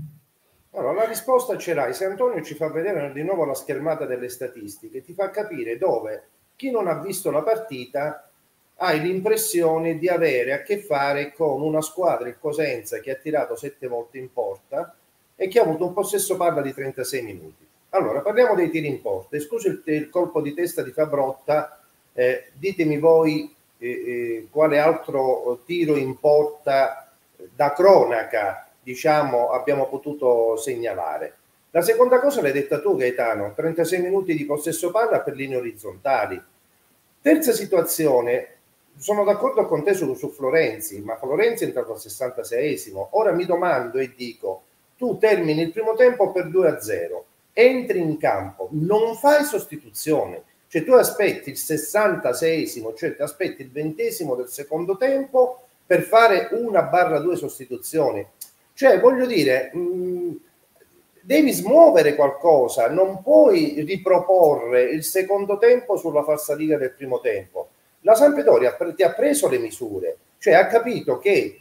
Allora, la risposta ce l'hai se Antonio ci fa vedere di nuovo la schermata delle statistiche, ti fa capire dove chi non ha visto la partita hai l'impressione di avere a che fare con una squadra, il Cosenza, che ha tirato sette volte in porta e che ha avuto un possesso palla di trentasei minuti. Allora, parliamo dei tiri in porta. Escluso il, il colpo di testa di Fabrotta, eh, ditemi voi eh, eh, quale altro tiro in porta da cronaca, diciamo, abbiamo potuto segnalare. La seconda cosa l'hai detta tu, Gaetano, trentasei minuti di possesso palla per linee orizzontali. Terza situazione, sono d'accordo con te su, su Florenzi, ma Florenzi è entrato al sessantaseiesimo. Ora mi domando e dico, tu termini il primo tempo per due a zero, entri in campo, non fai sostituzione, cioè tu aspetti il sessantaseiesimo, cioè ti aspetti il ventesimo del secondo tempo per fare una barra due sostituzioni. Cioè, voglio dire, mh, devi smuovere qualcosa, non puoi riproporre il secondo tempo sulla falsariga del primo tempo. La Sampdoria ti ha preso le misure, cioè ha capito che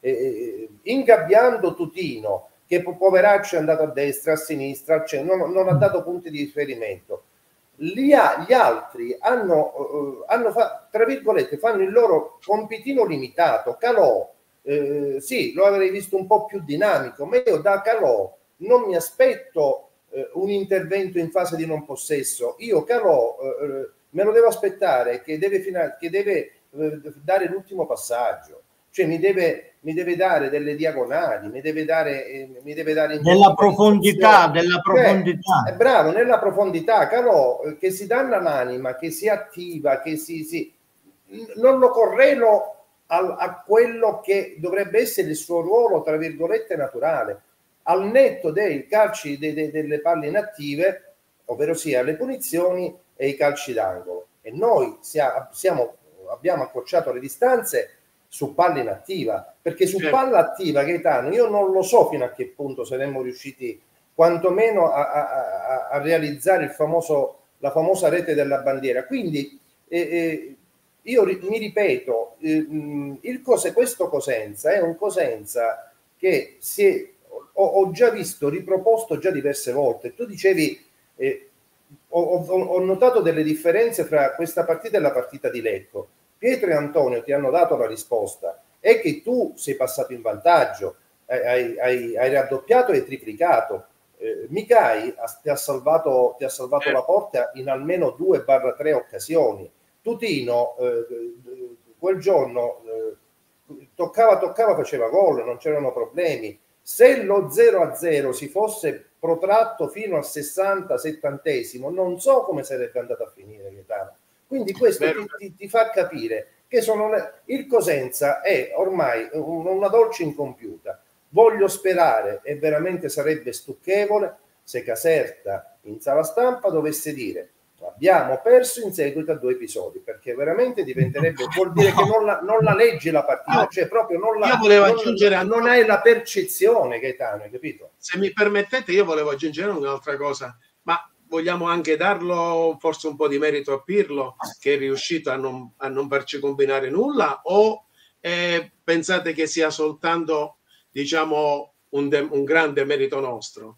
eh, ingabbiando Tutino, che poveraccio è andato a destra, a sinistra, cioè non, non ha dato punti di riferimento. Gli, gli altri hanno, eh, hanno fa, tra virgolette, fanno il loro compitino limitato. Calò, eh, sì, lo avrei visto un po' più dinamico, ma io da Calò non mi aspetto eh, un intervento in fase di non possesso. Io Calò eh, me lo devo aspettare che deve, che deve eh, dare l'ultimo passaggio, cioè mi deve, mi deve dare delle diagonali, mi deve dare, eh, mi deve dare della profondità, della profondità. Cioè, è bravo, nella profondità. Calò eh, che si danna l'anima, che si attiva, che si, si non lo correlo a, a quello che dovrebbe essere il suo ruolo, tra virgolette, naturale, al netto dei calci de, de, delle palle inattive, ovvero sia le punizioni e i calci d'angolo. E noi siamo, siamo, abbiamo accorciato le distanze su palla inattiva, perché su certo. Palla attiva, Gaetano, io non lo so fino a che punto saremmo riusciti quantomeno a, a, a, a realizzare il famoso, la famosa rete della bandiera. Quindi eh, eh, io ri, mi ripeto, eh, il cose, questo Cosenza è un Cosenza che si è, ho, ho già visto riproposto già diverse volte. Tu dicevi eh, ho, ho, ho notato delle differenze fra questa partita e la partita di Lecco. Pietro e Antonio ti hanno dato la risposta, è che tu sei passato in vantaggio, hai, hai, hai raddoppiato e triplicato. Eh, Micai ti ha salvato, ti ha salvato eh. la porta in almeno due barra tre occasioni. Tutino eh, quel giorno eh, toccava, toccava, faceva gol, non c'erano problemi. Se lo zero a zero si fosse protratto fino al sessanta settantesimo, non so come sarebbe andato a finire, Gaetano. Quindi questo ti, ti, ti fa capire che sono le, il Cosenza è ormai un, una dolce incompiuta. Voglio sperare, e veramente sarebbe stucchevole, se Caserta in sala stampa dovesse dire abbiamo perso in seguito a due episodi, perché veramente diventerebbe, vuol dire no. che non la, non la leggi la partita, cioè proprio non la, io volevo non, aggiungere non hai la percezione, Gaetano, hai capito? Se mi permettete, io volevo aggiungere un'altra cosa, ma vogliamo anche darlo forse un po' di merito a Pirlo, che è riuscito a non, a non farci combinare nulla, o eh, pensate che sia soltanto, diciamo, un, de, un grande merito nostro?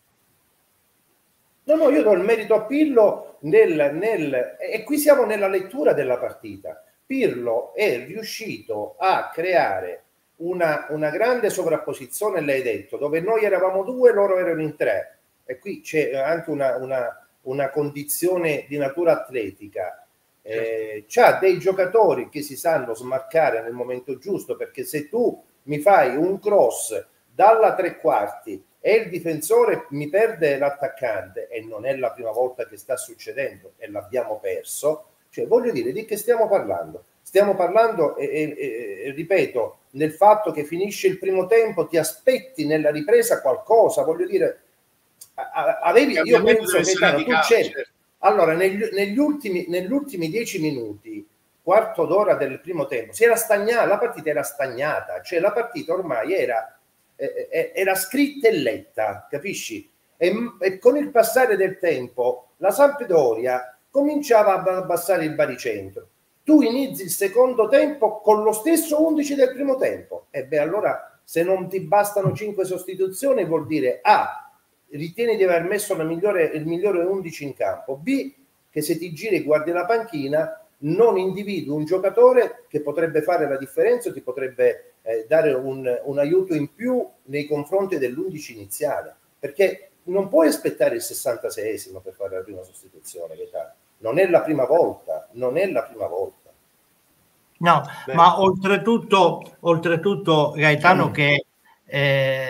No, no, io do il merito a Pirlo nel, nel, e qui siamo nella lettura della partita. Pirlo è riuscito a creare una, una grande sovrapposizione, l'hai detto, dove noi eravamo due, loro erano in tre, e qui c'è anche una, una, una condizione di natura atletica. Eh, c'ha dei giocatori che si sanno smarcare nel momento giusto, perché se tu mi fai un cross dalla tre quarti e il difensore mi perde l'attaccante, e non è la prima volta che sta succedendo e l'abbiamo perso, cioè voglio dire, di che stiamo parlando? Stiamo parlando, e, e, e ripeto, nel fatto che finisce il primo tempo, ti aspetti nella ripresa qualcosa, voglio dire, avevi, io penso che tu c'eri. Allora, negli, negli, ultimi, negli ultimi dieci minuti, quarto d'ora del primo tempo, si era stagnata, la partita era stagnata, cioè la partita ormai era, eh, era scritta e letta, capisci? E, e con il passare del tempo la Sampdoria cominciava ad abbassare il baricentro. Tu inizi il secondo tempo con lo stesso undici del primo tempo, e beh, allora se non ti bastano cinque sostituzioni vuol dire A, ritieni di aver messo la migliore, il migliore undici in campo, B, che se ti giri e guardi la panchina non individui un giocatore che potrebbe fare la differenza o ti potrebbe eh, dare un, un aiuto in più nei confronti dell'undici iniziale, perché non puoi aspettare il sessantaseiesimo per fare la prima sostituzione, Gaetano. Non è la prima volta, non è la prima volta. No, Beh. ma oltretutto, oltretutto Gaetano, mm. che eh,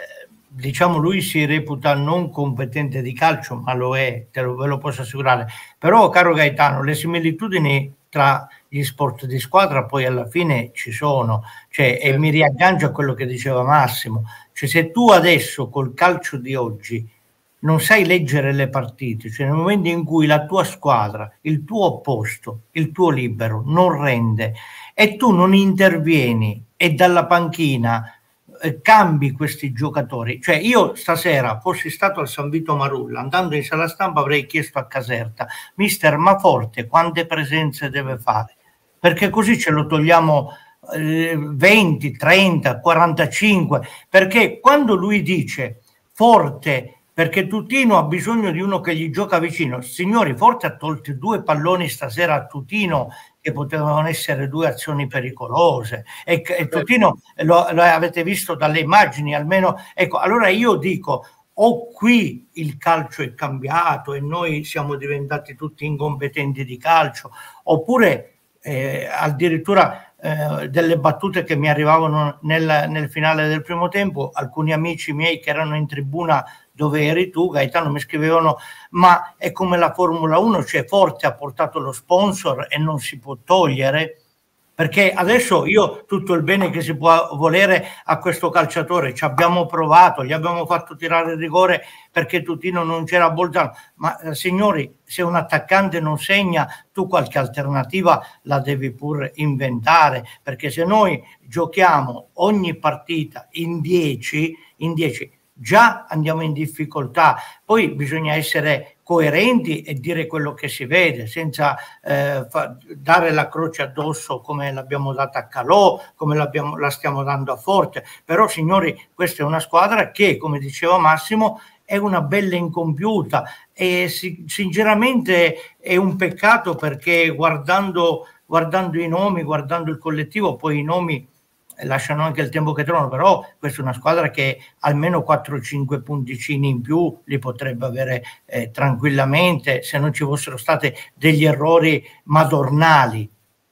diciamo lui si reputa non competente di calcio, ma lo è, te lo, ve lo posso assicurare. Però, caro Gaetano, le similitudini tra gli sport di squadra poi alla fine ci sono, cioè, e mi riaggancio a quello che diceva Massimo, cioè se tu adesso col calcio di oggi non sai leggere le partite, cioè nel momento in cui la tua squadra, il tuo opposto, il tuo libero non rende e tu non intervieni e dalla panchina eh, cambi questi giocatori, cioè io stasera fossi stato al San Vito Marulla, andando in sala stampa avrei chiesto a Caserta, mister Maforte quante presenze deve fare, perché così ce lo togliamo eh, venti, trenta, quarantacinque, perché quando lui dice Forte perché Tutino ha bisogno di uno che gli gioca vicino. Signori, Forte ha tolto due palloni stasera a Tutino che potevano essere due azioni pericolose. E, e Tutino lo, lo avete visto dalle immagini, almeno. Ecco, allora io dico, o qui il calcio è cambiato e noi siamo diventati tutti incompetenti di calcio, oppure eh, addirittura eh, delle battute che mi arrivavano nel, nel finale del primo tempo, alcuni amici miei che erano in tribuna dove eri tu, Gaetano, mi scrivevano ma è come la Formula uno, cioè Forte ha portato lo sponsor e non si può togliere, perché adesso io tutto il bene che si può volere a questo calciatore, ci abbiamo provato, gli abbiamo fatto tirare il rigore perché Tutino non c'era Bolzano, ma eh, signori, se un attaccante non segna tu qualche alternativa la devi pur inventare, perché se noi giochiamo ogni partita in dieci, in dieci già andiamo in difficoltà, poi bisogna essere coerenti e dire quello che si vede senza eh, fa, dare la croce addosso come l'abbiamo data a Calò, come l'abbiamo, la stiamo dando a Forte. Però signori, questa è una squadra che, come diceva Massimo, è una bella incompiuta e si, sinceramente è un peccato, perché guardando, guardando i nomi, guardando il collettivo, poi i nomi lasciano anche il tempo che trovano, però questa è una squadra che almeno quattro cinque punticini in più li potrebbe avere eh, tranquillamente, se non ci fossero stati degli errori madornali.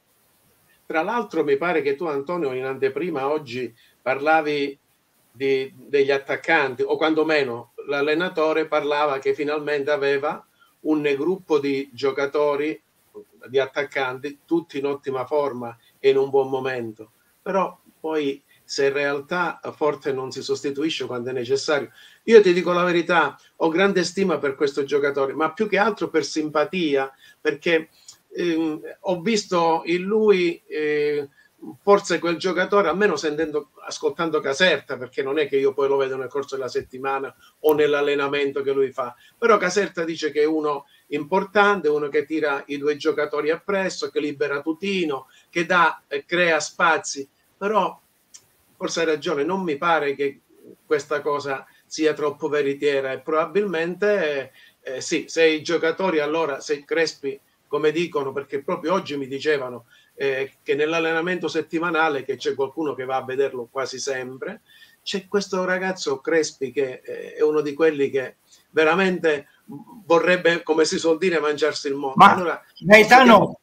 Tra l'altro mi pare che tu, Antonio, in anteprima oggi parlavi di, degli attaccanti, o quantomeno l'allenatore parlava che finalmente aveva un gruppo di giocatori, di attaccanti, tutti in ottima forma e in un buon momento. Però poi se in realtà Forte non si sostituisce quando è necessario, io ti dico la verità, ho grande stima per questo giocatore, ma più che altro per simpatia, perché ehm, ho visto in lui eh, forse quel giocatore, almeno sentendo, ascoltando Caserta, perché non è che io poi lo vedo nel corso della settimana o nell'allenamento che lui fa, però Caserta dice che è uno importante, uno che tira i due giocatori appresso, che libera Tutino, che dà e crea spazi. Però forse hai ragione, non mi pare che questa cosa sia troppo veritiera e probabilmente eh, eh, sì, se i giocatori allora, se Crespi, come dicono, perché proprio oggi mi dicevano eh, che nell'allenamento settimanale, che c'è qualcuno che va a vederlo quasi sempre, c'è questo ragazzo Crespi che eh, è uno di quelli che veramente vorrebbe, come si suol dire, mangiarsi il mondo. Ma allora, Gaetano,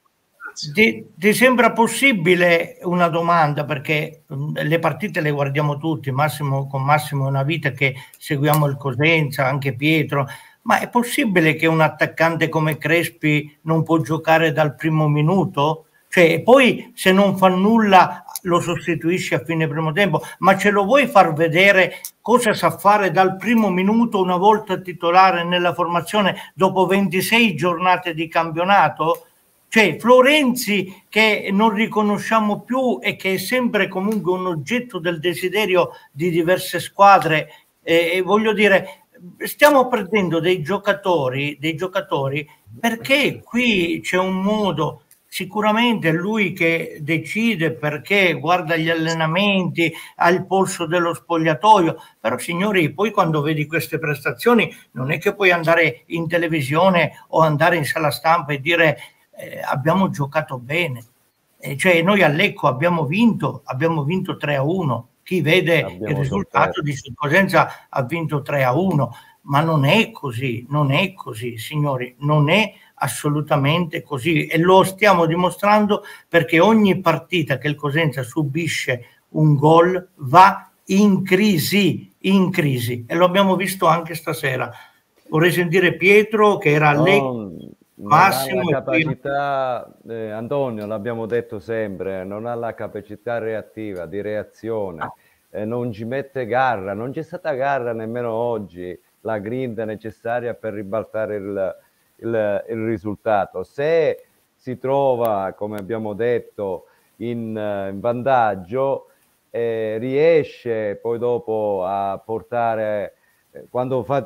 ti, ti sembra possibile una domanda, perché mh, le partite le guardiamo tutti, Massimo, con Massimo è una vita che seguiamo il Cosenza, anche Pietro, ma è possibile che un attaccante come Crespi non può giocare dal primo minuto? Cioè, poi se non fa nulla lo sostituisci a fine primo tempo, ma ce lo vuoi far vedere cosa sa fare dal primo minuto una volta titolare nella formazione dopo ventisei giornate di campionato? Cioè Florenzi, che non riconosciamo più e che è sempre comunque un oggetto del desiderio di diverse squadre, eh, e voglio dire, stiamo perdendo dei giocatori, dei giocatori perché qui c'è un modo. Sicuramente è lui che decide, perché guarda gli allenamenti, ha il polso dello spogliatoio, però signori, poi quando vedi queste prestazioni non è che puoi andare in televisione o andare in sala stampa e dire eh, abbiamo giocato bene. Eh, cioè noi a Lecco abbiamo vinto, abbiamo vinto tre a uno. Chi vede abbiamo il risultato dice che Cosenza ha vinto tre a uno, ma non è così, non è così, signori, non è assolutamente così, e lo stiamo dimostrando perché ogni partita che il Cosenza subisce un gol va in crisi, in crisi, e lo abbiamo visto anche stasera. Vorrei sentire Pietro, che era lì, no, Massimo. Non ha la capacità, eh, Antonio, l'abbiamo detto sempre, non ha la capacità reattiva, di reazione, ah. eh, non ci mette garra, non c'è stata garra nemmeno oggi, la grinta necessaria per ribaltare il Il, il risultato. Se si trova, come abbiamo detto, in, in vantaggio, eh, riesce poi dopo a portare, eh, quando fa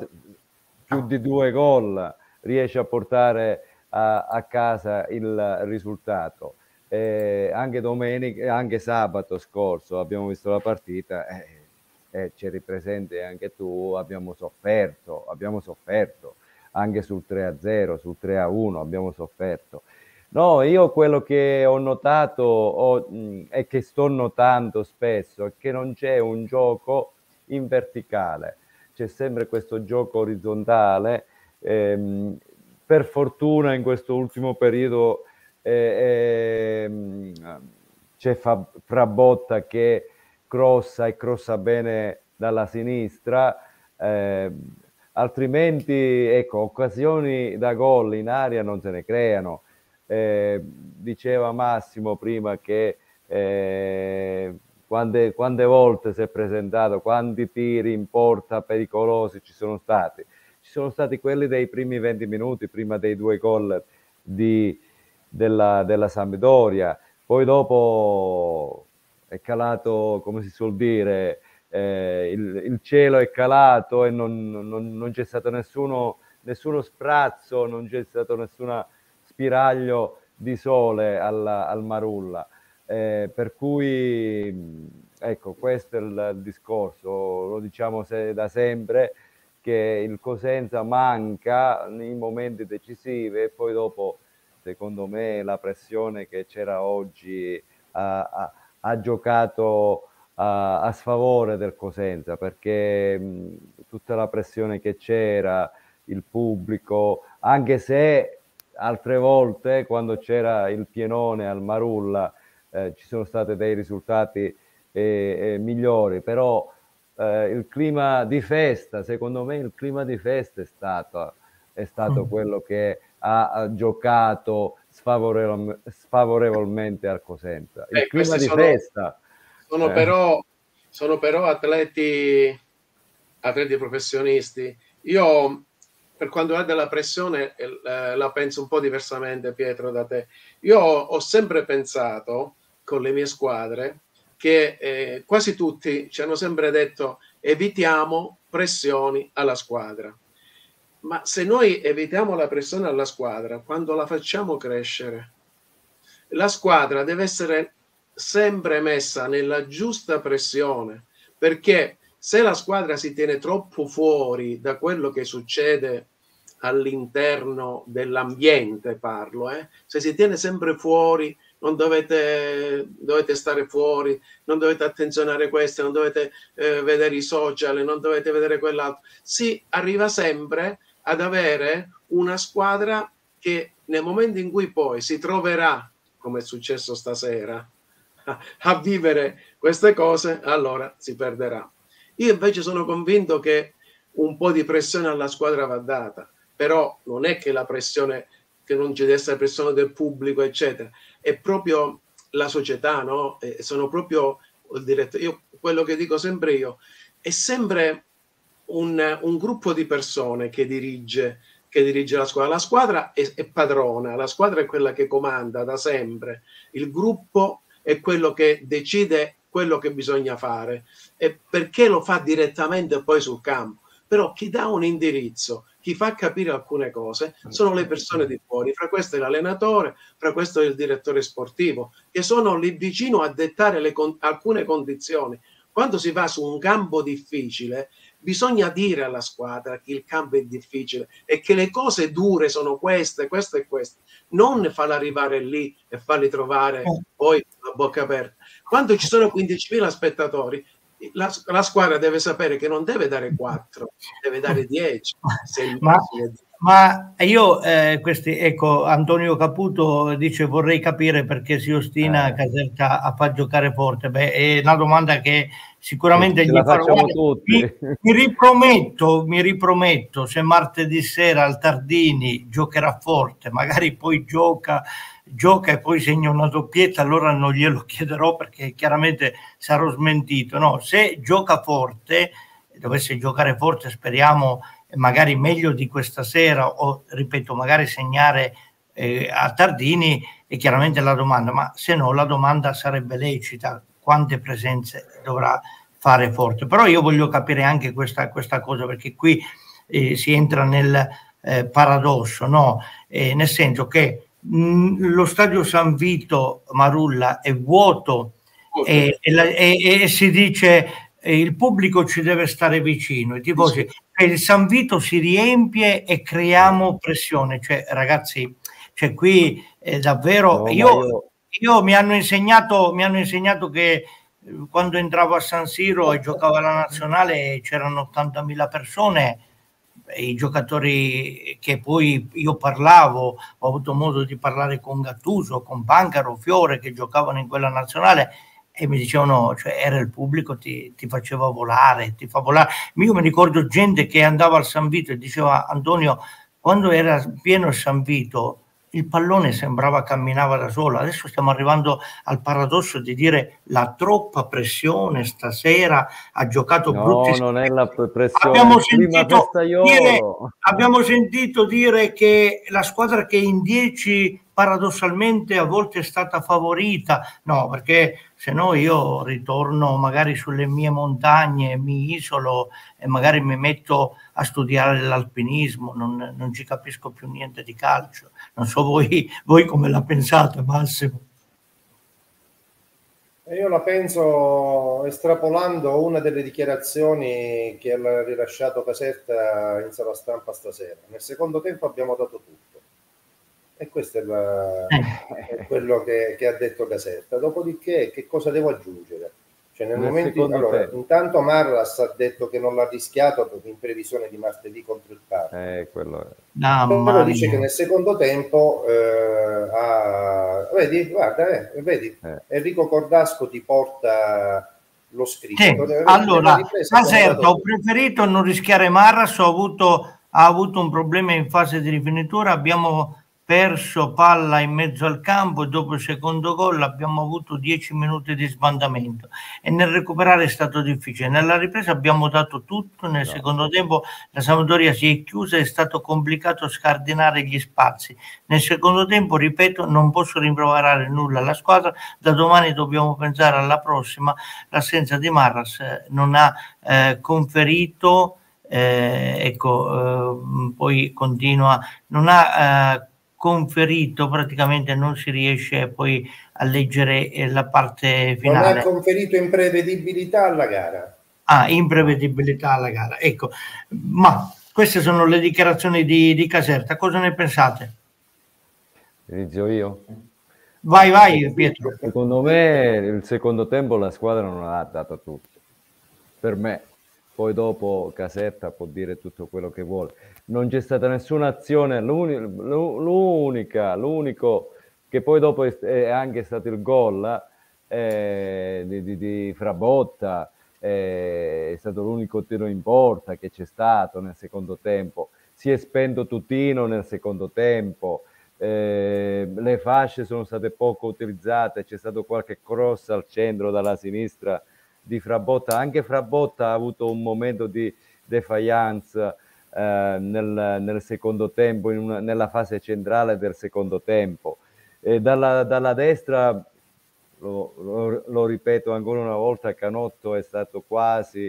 più di due gol, riesce a portare a, a casa il risultato. Eh, anche domenica, anche sabato scorso abbiamo visto la partita, eh, eh, c'eri presente anche tu, abbiamo sofferto, abbiamo sofferto. Anche sul tre a zero, sul tre a uno abbiamo sofferto. No, io quello che ho notato ho, mh, e che sto notando spesso è che non c'è un gioco in verticale, c'è sempre questo gioco orizzontale. Ehm, per fortuna in questo ultimo periodo eh, eh, c'è Frabotta che crossa e crossa bene dalla sinistra, eh, altrimenti, ecco, occasioni da gol in aria non se ne creano. Eh, diceva Massimo prima che eh, quante, quante volte si è presentato, quanti tiri in porta pericolosi ci sono stati. Ci sono stati quelli dei primi venti minuti, prima dei due gol di, della, della Sampdoria. Poi dopo è calato, come si suol dire, Eh, il, il cielo è calato e non, non, non c'è stato nessuno, nessuno sprazzo, non c'è stato nessuno spiraglio di sole al, al Marulla. Eh, per cui, ecco, questo è il, il discorso, lo diciamo se, da sempre, che il Cosenza manca nei momenti decisivi e poi dopo, secondo me, la pressione che c'era oggi ha, ha, ha giocato A, a sfavore del Cosenza, perché mh, tutta la pressione che c'era, il pubblico, anche se altre volte quando c'era il pienone al Marulla eh, ci sono stati dei risultati eh, eh, migliori, però eh, il clima di festa, secondo me il clima di festa è stato, è stato mm. quello che ha, ha giocato sfavorevol, sfavorevolmente al Cosenza. Il eh, clima di sono... festa Sono, eh. però, sono però atleti, atleti professionisti. Io, per quanto riguarda la pressione, eh, la penso un po' diversamente, Pietro, da te. Io ho sempre pensato, con le mie squadre, che eh, quasi tutti ci hanno sempre detto evitiamo pressioni alla squadra. Ma se noi evitiamo la pressione alla squadra, quando la facciamo crescere, la squadra deve essere sempre messa nella giusta pressione, perché se la squadra si tiene troppo fuori da quello che succede all'interno dell'ambiente, parlo, eh, se si tiene sempre fuori, non dovete, dovete stare fuori, non dovete attenzionare questo, non dovete eh, vedere i social, non dovete vedere quell'altro. Si arriva sempre ad avere una squadra che nel momento in cui poi si troverà, come è successo stasera, a, a vivere queste cose, allora si perderà. Io invece sono convinto che un po' di pressione alla squadra va data, però non è che la pressione, che non ci deve essere pressione del pubblico, eccetera, è proprio la società, no? E sono proprio il direttore. Io, quello che dico sempre io, è sempre un, un gruppo di persone che dirige, che dirige la squadra. La squadra è, è padrona, la squadra è quella che comanda da sempre, il gruppo è quello che decide quello che bisogna fare, e perché lo fa direttamente poi sul campo. Però chi dà un indirizzo, chi fa capire alcune cose, sono le persone di fuori, fra questo è l'allenatore, fra questo è il direttore sportivo, che sono lì vicino a dettare le con- alcune condizioni. Quando si va su un campo difficile, bisogna dire alla squadra che il campo è difficile e che le cose dure sono queste, queste e queste. Non farla arrivare lì e farli trovare poi a bocca aperta. Quando ci sono quindicimila spettatori, La, la squadra deve sapere che non deve dare quattro, deve dare dieci. ma, ma io eh, questi, ecco, Antonio Caputo dice vorrei capire perché si ostina eh. Caserta a far giocare forte. Beh, è una domanda che sicuramente sì, gli la facciamo farò. tutti. Mi, mi riprometto, mi riprometto, se martedì sera al Tardini giocherà forte, magari poi gioca gioca e poi segna una doppietta, allora non glielo chiederò perché chiaramente sarò smentito. No, se gioca forte, dovesse giocare forte, speriamo magari meglio di questa sera, o ripeto, magari segnare eh, a Tardini, e chiaramente la domanda, ma se no la domanda sarebbe lecita, quante presenze dovrà fare forte. Però io voglio capire anche questa, questa cosa, perché qui eh, si entra nel eh, paradosso, no? Eh, nel senso che lo stadio San Vito, Marulla, è vuoto, okay. e, e, la, e, e si dice eh, il pubblico ci deve stare vicino, i tifosi, sì. Il San Vito si riempie e creiamo pressione, cioè ragazzi, cioè qui è davvero no, io, io... io mi hanno insegnato mi hanno insegnato che quando entravo a San Siro e giocavo alla nazionale c'erano ottantamila persone. I giocatori che poi io parlavo, ho avuto modo di parlare con Gattuso, con Pancaro, Fiore, che giocavano in quella nazionale, e mi dicevano, cioè era il pubblico, ti, ti faceva volare, ti fa volare. Io mi ricordo gente che andava al San Vito e diceva, Antonio, quando era pieno il San Vito, il pallone sembrava camminava da solo. Adesso stiamo arrivando al paradosso di dire la troppa pressione stasera ha giocato no, brutti. Non è la pressione. Abbiamo sentito, dire, abbiamo sentito dire che la squadra che in dieci paradossalmente a volte è stata favorita. No, perché se no io ritorno magari sulle mie montagne, mi isolo e magari mi metto a studiare l'alpinismo, non, non ci capisco più niente di calcio. Non so voi, voi come la pensate, Massimo? Io la penso estrapolando una delle dichiarazioni che ha rilasciato Caserta in sala stampa stasera. Nel secondo tempo abbiamo dato tutto. E questo è, la, è quello che, che ha detto Caserta. Dopodiché, che cosa devo aggiungere? Cioè, nel, nel momento in, allora, intanto Marras ha detto che non l'ha rischiato in previsione di martedì contro il Parma. Eh, quello è. No, però dice che nel secondo tempo eh, ha, vedi, guarda, eh, vedi, eh. Enrico Cordasco ti porta lo scritto. Sì. Allora, Caserta, ho preferito non rischiare Marras, ho avuto, ha avuto un problema in fase di rifinitura, abbiamo perso palla in mezzo al campo e dopo il secondo gol abbiamo avuto dieci minuti di sbandamento e nel recuperare è stato difficile. Nella ripresa abbiamo dato tutto, nel no. secondo tempo la Sampdoria si è chiusa, è stato complicato scardinare gli spazi. Nel secondo tempo, ripeto, non posso rimproverare nulla alla squadra, da domani dobbiamo pensare alla prossima. L'assenza di Marras non ha eh, conferito, eh, ecco, eh, poi continua, non ha eh, conferito, praticamente non si riesce poi a leggere la parte finale. Non ha conferito imprevedibilità alla gara. Ah, imprevedibilità alla gara, ecco. Ma queste sono le dichiarazioni di, di Caserta, cosa ne pensate? Inizio io? Vai, vai Pietro. Secondo me il secondo tempo la squadra non ha dato tutto, per me. Poi dopo Caserta può dire tutto quello che vuole. Non c'è stata nessuna azione, l'unica, l'unico che poi dopo è anche stato il gol eh, di, di, di Frabotta, eh, è stato l'unico tiro in porta che c'è stato nel secondo tempo. Si è spento Tutino nel secondo tempo. Eh, le fasce sono state poco utilizzate, c'è stato qualche cross al centro dalla sinistra di Frabotta, anche Frabotta ha avuto un momento di defiance eh, nel, nel secondo tempo, in una, nella fase centrale del secondo tempo. E dalla, dalla destra, lo, lo, lo ripeto ancora una volta, Canotto è stato quasi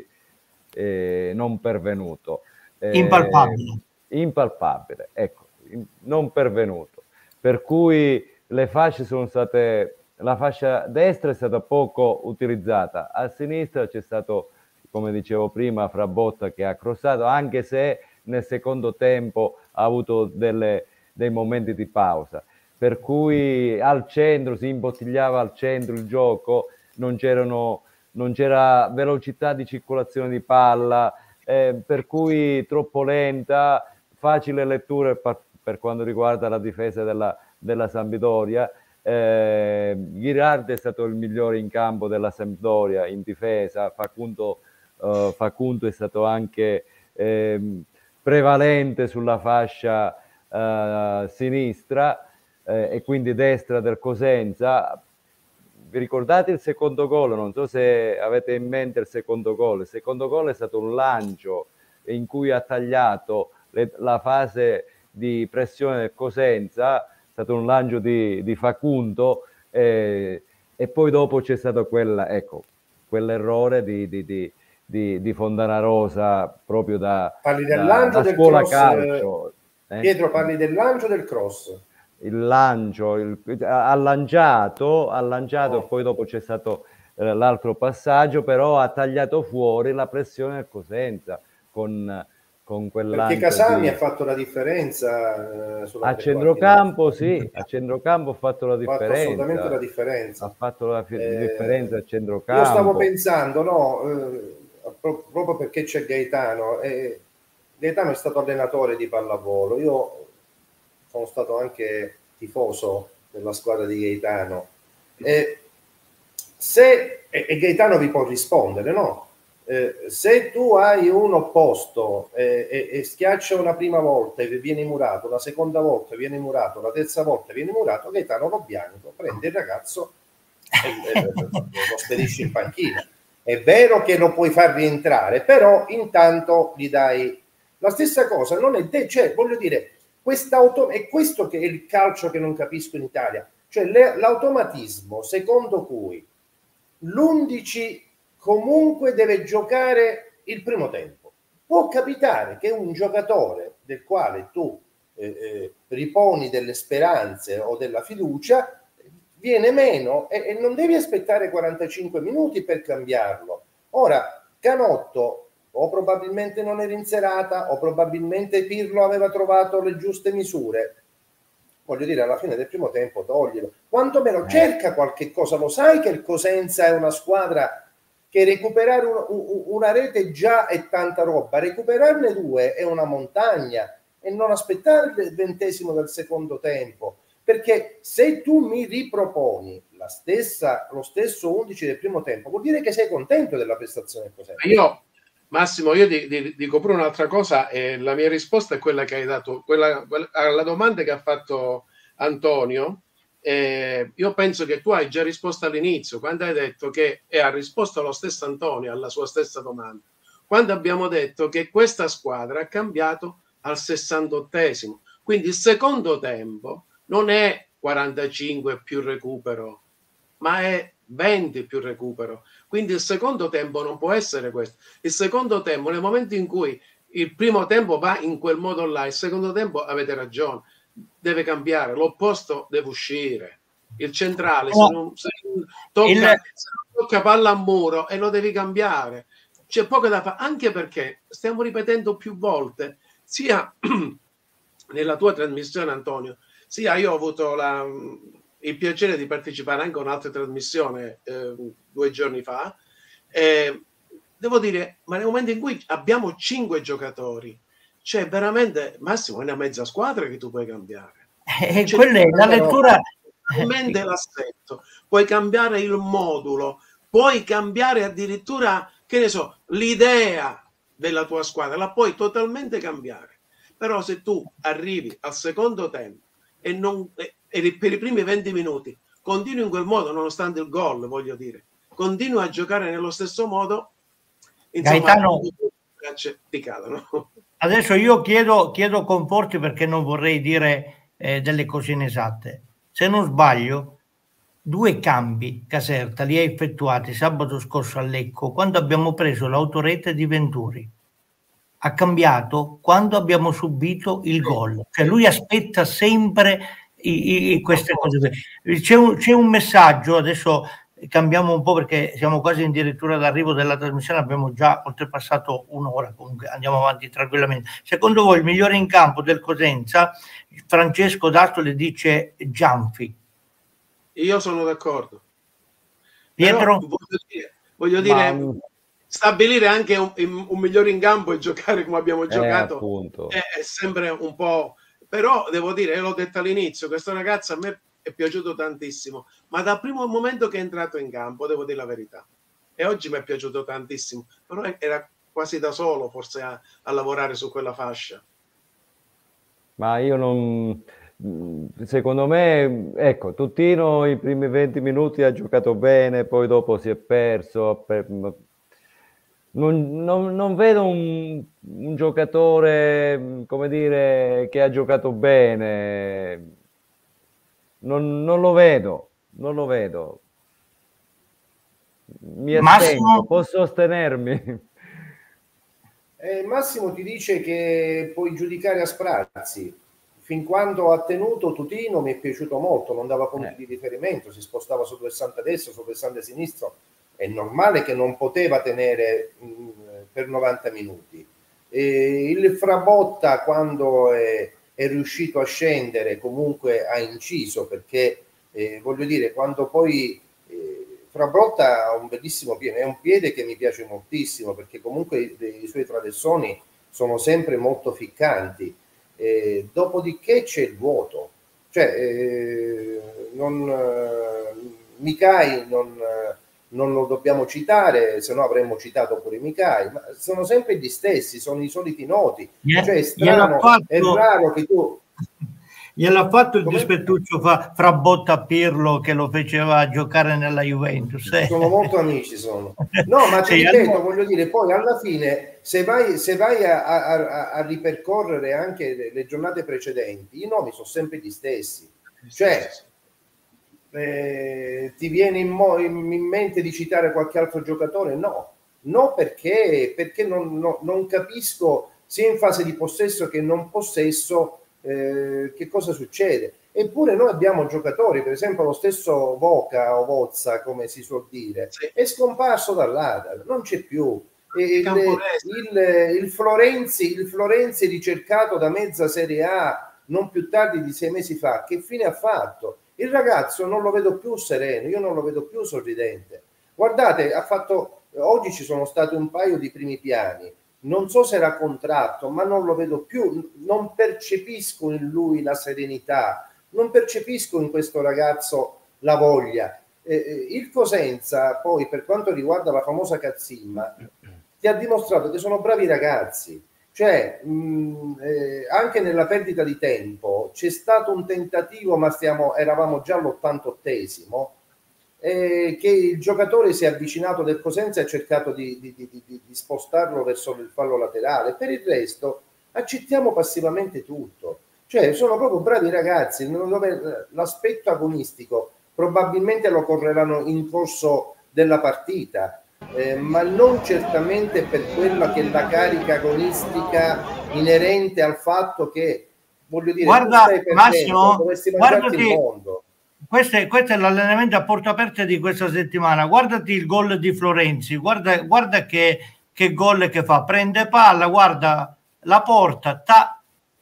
eh, non pervenuto. Eh, impalpabile. Impalpabile, ecco, non pervenuto. Per cui le fasce sono state, la fascia destra è stata poco utilizzata, a sinistra c'è stato, come dicevo prima, Frabotta che ha crossato, anche se nel secondo tempo ha avuto delle, dei momenti di pausa, per cui al centro si imbottigliava al centro il gioco, non c'erano, non c'era velocità di circolazione di palla, eh, per cui troppo lenta, facile lettura per, per quanto riguarda la difesa della, della Sampdoria. Eh, Ghirardi è stato il migliore in campo della Sampdoria in difesa, Facundo, uh, Facundo è stato anche eh, prevalente sulla fascia uh, sinistra eh, e quindi destra del Cosenza. Vi ricordate il secondo gol? Non so se avete in mente il secondo gol. Il secondo gol è stato un lancio in cui ha tagliato le, la fase di pressione del Cosenza, è stato un lancio di, di Facundo eh, e poi dopo c'è stato quella, ecco, quell'errore di, di, di, di, di Fontanarosa proprio da, parli del da, lancio da del scuola cross, calcio. Eh? Pietro, parli del lancio del cross? Il lancio, il, ha lanciato, ha lanciato oh. e poi dopo c'è stato eh, l'altro passaggio, però ha tagliato fuori la pressione del Cosenza con, con quel perché lancio Casami di... ha fatto la differenza eh, a centrocampo, sì, a centrocampo ha fatto la differenza, ha fatto assolutamente la differenza, ha fatto la eh, differenza a centrocampo. Io stavo pensando, no, eh, pro- proprio perché c'è Gaetano, eh, Gaetano è stato allenatore di pallavolo, io sono stato anche tifoso della squadra di Gaetano, e se e, e Gaetano vi può rispondere, no? Eh, se tu hai un opposto eh, e, e schiaccia una prima volta e viene murato, la seconda volta viene murato, la terza volta viene murato, Gaetano lo bianco prende il ragazzo e, e, e lo spedisce in panchina. È vero che lo puoi far rientrare, però intanto gli dai la stessa cosa, non è de- cioè voglio dire, quest'auto è questo che è il calcio che non capisco in Italia, cioè le, l'automatismo secondo cui l'undici comunque deve giocare il primo tempo. Può capitare che un giocatore del quale tu eh, eh, riponi delle speranze o della fiducia viene meno e, e non devi aspettare quarantacinque minuti per cambiarlo. Ora, Canotto o probabilmente non era in serata o probabilmente Pirlo aveva trovato le giuste misure. Voglio dire, alla fine del primo tempo toglielo. Quantomeno eh. cerca qualche cosa. Lo sai che il Cosenza è una squadra che recuperare un, un, una rete già è tanta roba, recuperarne due è una montagna, e non aspettare il ventesimo del secondo tempo, perché se tu mi riproponi la stessa, lo stesso undici del primo tempo, vuol dire che sei contento della prestazione del Cosenza. Io, Massimo, io ti, ti, dico pure un'altra cosa, e la mia risposta è quella che hai dato, quella, quella alla domanda che ha fatto Antonio. Eh, io penso che tu hai già risposto all'inizio, quando hai detto che, e ha risposto lo stesso Antonio alla sua stessa domanda, quando abbiamo detto che questa squadra ha cambiato al sessantottesimo, quindi il secondo tempo non è quarantacinque più recupero, ma è venti più recupero, quindi il secondo tempo non può essere questo. Il secondo tempo, nel momento in cui il primo tempo va in quel modo là, il secondo tempo, avete ragione, deve cambiare, l'opposto deve uscire, il centrale se non, se non tocca, il... se non tocca palla a muro, e lo devi cambiare, c'è poco da fare, anche perché stiamo ripetendo più volte, sia nella tua trasmissione Antonio, sia io ho avuto la, il piacere di partecipare anche a un'altra trasmissione eh, due giorni fa. Eh, devo dire, ma nel momento in cui abbiamo cinque giocatori, cioè veramente, Massimo, è una mezza squadra che tu puoi cambiare. E cioè, quella è la lettura. Totalmente l'assetto, puoi cambiare il modulo, puoi cambiare addirittura, che ne so, l'idea della tua squadra, la puoi totalmente cambiare. Però se tu arrivi al secondo tempo e, non, e per i primi venti minuti continui in quel modo, nonostante il gol, voglio dire, continui a giocare nello stesso modo, insomma, Gaetano, ti cadono. Adesso io chiedo, chiedo conforti perché non vorrei dire eh, delle cose inesatte. Se non sbaglio, due cambi Caserta li ha effettuati sabato scorso a Lecco quando abbiamo preso l'autorete di Venturi. Ha cambiato quando abbiamo subito il gol. Cioè lui aspetta sempre i, i, queste cose. C'è un, c'è un messaggio, adesso cambiamo un po' perché siamo quasi addirittura d'arrivo della trasmissione, abbiamo già oltrepassato un'ora, comunque andiamo avanti tranquillamente. Secondo voi il migliore in campo del Cosenza? Francesco D'Astoli dice Gianfi. Io sono d'accordo. Pietro? Però, voglio dire, voglio dire Ma... stabilire anche un, un migliore in campo e giocare come abbiamo eh, giocato è, è sempre un po'... Però devo dire, io l'ho detto all'inizio, questo ragazzo a me è piaciuto tantissimo, ma dal primo momento che è entrato in campo, devo dire la verità, e oggi mi è piaciuto tantissimo, però era quasi da solo forse a, a lavorare su quella fascia. Ma io non... Secondo me, ecco, Tutino i primi venti minuti ha giocato bene, poi dopo si è perso. Non, non, non vedo un, un giocatore, come dire, che ha giocato bene. Non, non lo vedo, non lo vedo. Mi astengo, posso astenermi? Eh, Massimo ti dice che puoi giudicare a sprazzi. Fin quando ha tenuto Tutino mi è piaciuto molto, non dava punti eh. di riferimento, si spostava sul versante destro, sul versante sinistro. È normale che non poteva tenere mh, per novanta minuti. E il Frabotta, quando è, è riuscito a scendere, comunque ha inciso, perché eh, voglio dire, quando poi eh, Frabotta ha un bellissimo piede, è un piede che mi piace moltissimo, perché comunque i, i suoi traversoni sono sempre molto ficcanti. Eh, dopodiché c'è il vuoto, cioè eh, non, eh, Micai non, eh, non lo dobbiamo citare, se no avremmo citato pure Micai, ma sono sempre gli stessi, sono i soliti noti, yeah, cioè è strano, fatto... è raro che tu... Gliel'ha fatto il Come? dispettuccio fra, fra Botta a Pirlo che lo faceva giocare nella Juventus. Eh. Sono molto amici, sono. No, ma ti sì, ripeto, allora... voglio dire, poi alla fine, se vai, se vai a, a, a ripercorrere anche le, le giornate precedenti, i nomi sono sempre gli stessi. Cioè, eh, ti viene in, mo- in mente di citare qualche altro giocatore? No. No, perché, perché non, no, non capisco, sia in fase di possesso che non possesso, Eh, che cosa succede. Eppure noi abbiamo giocatori, per esempio lo stesso Voca o Vozza, come si suol dire, sì. È scomparso dal radar, non c'è più. Il, il, il, Florenzi, il Florenzi ricercato da mezza Serie A non più tardi di sei mesi fa, che fine ha fatto? Il ragazzo non lo vedo più sereno, io non lo vedo più sorridente. Guardate, ha fatto, oggi ci sono stati un paio di primi piani. Non so se era contratto, ma non lo vedo più, non percepisco in lui la serenità, non percepisco in questo ragazzo la voglia. Eh, il Cosenza, poi, per quanto riguarda la famosa cazzimma, ti ha dimostrato che sono bravi ragazzi, cioè mh, eh, anche nella perdita di tempo c'è stato un tentativo, ma stiamo, eravamo già all'ottantottesimo, Eh, che il giocatore si è avvicinato del Cosenza e ha cercato di, di, di, di, di spostarlo verso il fallo laterale. Per il resto accettiamo passivamente tutto, cioè sono proprio bravi ragazzi, dove l'aspetto agonistico probabilmente lo correranno in corso della partita, eh, ma non certamente per quella che è la carica agonistica inerente al fatto che, voglio dire, guarda, tu stai perdendo, Massimo, dovresti mangiarti il mondo. Questo è, questo è l'allenamento a porta aperta di questa settimana. Guardati il gol di Florenzi, guarda, guarda che, che gol che fa, prende palla, guarda la porta, ta,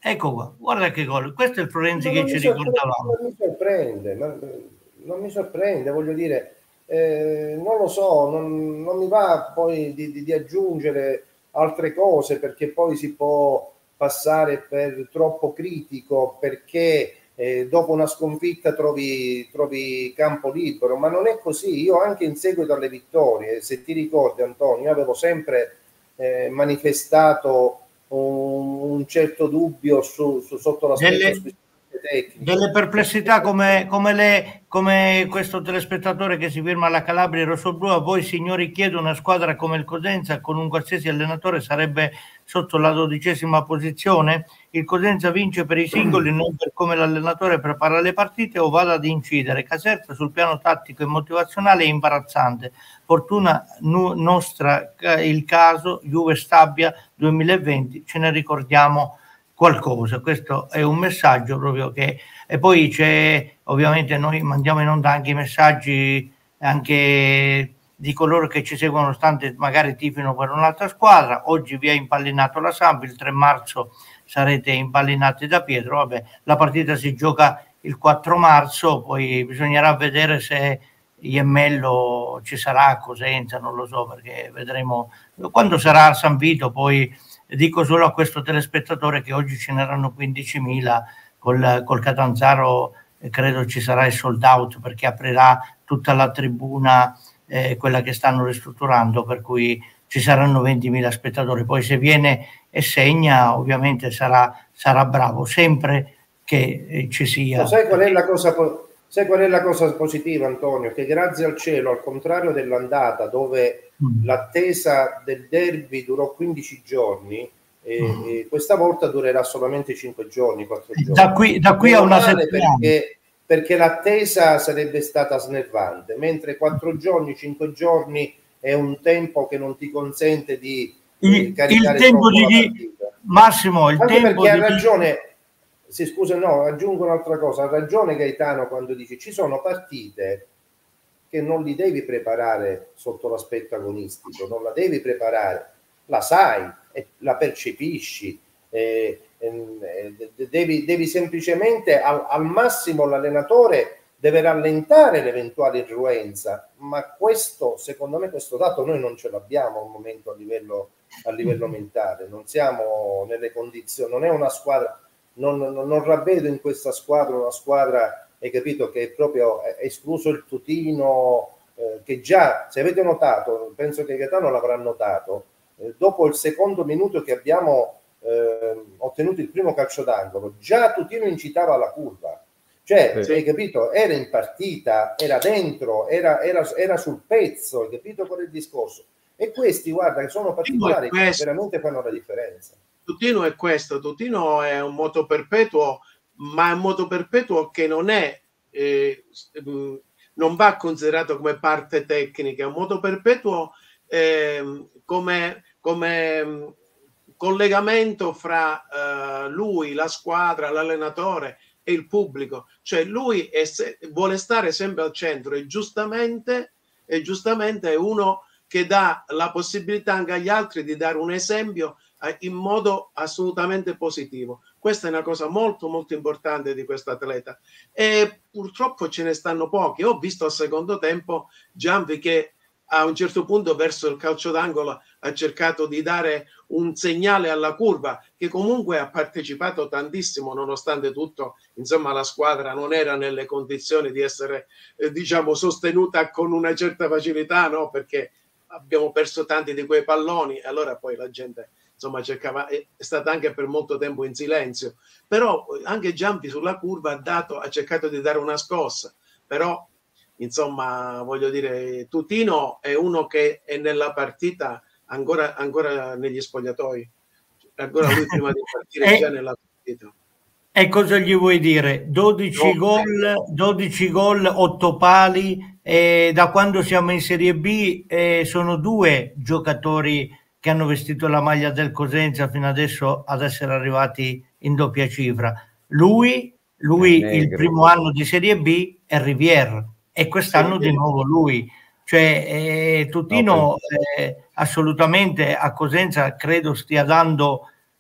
ecco qua, guarda che gol, questo è il Florenzi Ma che ci sorprende, ricordavamo. non mi sorprende, ma, non mi sorprende, voglio dire, eh, non lo so, non, non mi va poi di, di, di aggiungere altre cose, perché poi si può passare per troppo critico, perché eh, dopo una sconfitta trovi, trovi campo libero, ma non è così. Io anche in seguito alle vittorie, se ti ricordi Antonio, io avevo sempre eh, manifestato un, un certo dubbio su, su, sotto l'aspetto Delle, tecnico. delle perplessità come, come, le, come questo telespettatore che si firma alla Calabria Rossoblu: a voi signori chiedo, una squadra come il Cosenza con un qualsiasi allenatore sarebbe sotto la dodicesima posizione? Il Cosenza vince per i singoli, non per come l'allenatore prepara le partite o vada ad incidere. Caserta sul piano tattico e motivazionale è imbarazzante. Fortuna nu- nostra il caso Juve Stabia duemilaventi, ce ne ricordiamo qualcosa. Questo è un messaggio proprio che, e poi c'è, ovviamente noi mandiamo in onda anche i messaggi anche di coloro che ci seguono, nonostante magari tifino per un'altra squadra. Oggi vi ha impallinato la Samp, il tre marzo sarete impallinati da Pietro. Vabbè, la partita si gioca il quattro marzo, poi bisognerà vedere se Iemmello ci sarà a Cosenza, non lo so, perché vedremo quando sarà a San Vito. Poi dico solo a questo telespettatore che oggi ce n'erano quindicimila, col, col Catanzaro eh, credo ci sarà il sold out, perché aprirà tutta la tribuna, eh, quella che stanno ristrutturando, per cui ci saranno ventimila spettatori. Poi se viene e segna ovviamente sarà, sarà bravo, sempre che eh, ci sia. No, sai qual è la cosa sai qual è la cosa positiva, Antonio? Che grazie al cielo, al contrario dell'andata, dove mm. l'attesa del derby durò quindici giorni, e, mm. e questa volta durerà solamente cinque giorni, quattro giorni. Da qui, da qui a una settimana. Perché, perché l'attesa sarebbe stata snervante, mentre quattro giorni, cinque giorni è un tempo che non ti consente di il, caricare il tempo di la partita. Massimo, il Anche tempo perché di... ha ragione. Sì, scusa, no, aggiungo un'altra cosa. Ha ragione Gaetano quando dice ci sono partite che non li devi preparare sotto l'aspetto agonistico, non la devi preparare, la sai, e la percepisci, e, e, devi, devi semplicemente al, al massimo l'allenatore deve rallentare l'eventuale influenza, ma questo, secondo me, questo dato noi non ce l'abbiamo al momento a livello, a livello mentale, non siamo nelle condizioni, non è una squadra. Non, non, non ravvedo in questa squadra una squadra, hai capito, che è proprio è escluso il Tutino, eh, che già, se avete notato, penso che Gaetano l'avrà notato, eh, dopo il secondo minuto che abbiamo eh, ottenuto il primo calcio d'angolo, già Tutino incitava la curva, cioè, sì. Hai capito, era in partita, era dentro, era, era, era sul pezzo, hai capito qual è il discorso? E questi, guarda, che sono particolari che veramente fanno la differenza. Tutino è questo, Tutino è un moto perpetuo, ma è un moto perpetuo che non è, eh, non va considerato come parte tecnica, è un moto perpetuo eh, come, come collegamento fra eh, lui, la squadra, l'allenatore e il pubblico. Cioè lui è se, vuole stare sempre al centro e giustamente, e giustamente è uno che dà la possibilità anche agli altri di dare un esempio in modo assolutamente positivo. Questa è una cosa molto molto importante di questo atleta e purtroppo ce ne stanno pochi. Ho visto al secondo tempo Giampi che a un certo punto verso il calcio d'angolo ha cercato di dare un segnale alla curva, che comunque ha partecipato tantissimo, nonostante tutto, insomma, la squadra non era nelle condizioni di essere eh, diciamo sostenuta con una certa facilità, no? Perché abbiamo perso tanti di quei palloni e allora poi la gente insomma cercava, è stata anche per molto tempo in silenzio, però anche Giampi sulla curva ha dato, ha cercato di dare una scossa, però insomma voglio dire, Tutino è uno che è nella partita ancora, ancora negli spogliatoi, ancora lui prima di partire e, già nella partita. E cosa gli vuoi dire? dodici no, gol, dodici gol, otto pali, e da quando siamo in Serie B eh, sono due giocatori che hanno vestito la maglia del Cosenza fino adesso ad essere arrivati in doppia cifra. Lui, lui il primo anno di Serie B è Rivière e quest'anno sì, di nuovo lui. Cioè eh, Tutino no, eh, assolutamente a Cosenza credo stia dando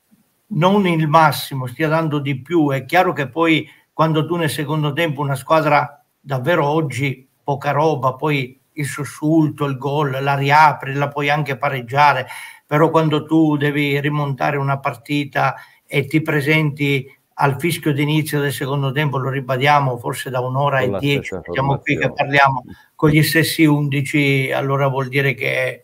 non il massimo, stia dando di più. È chiaro che poi quando tu nel secondo tempo una squadra davvero oggi poca roba, poi il sussulto, il gol, la riapri, la puoi anche pareggiare, però quando tu devi rimontare una partita e ti presenti al fischio d'inizio del secondo tempo, lo ribadiamo, forse da un'ora e dieci, siamo qui che parliamo con gli stessi undici, allora vuol dire che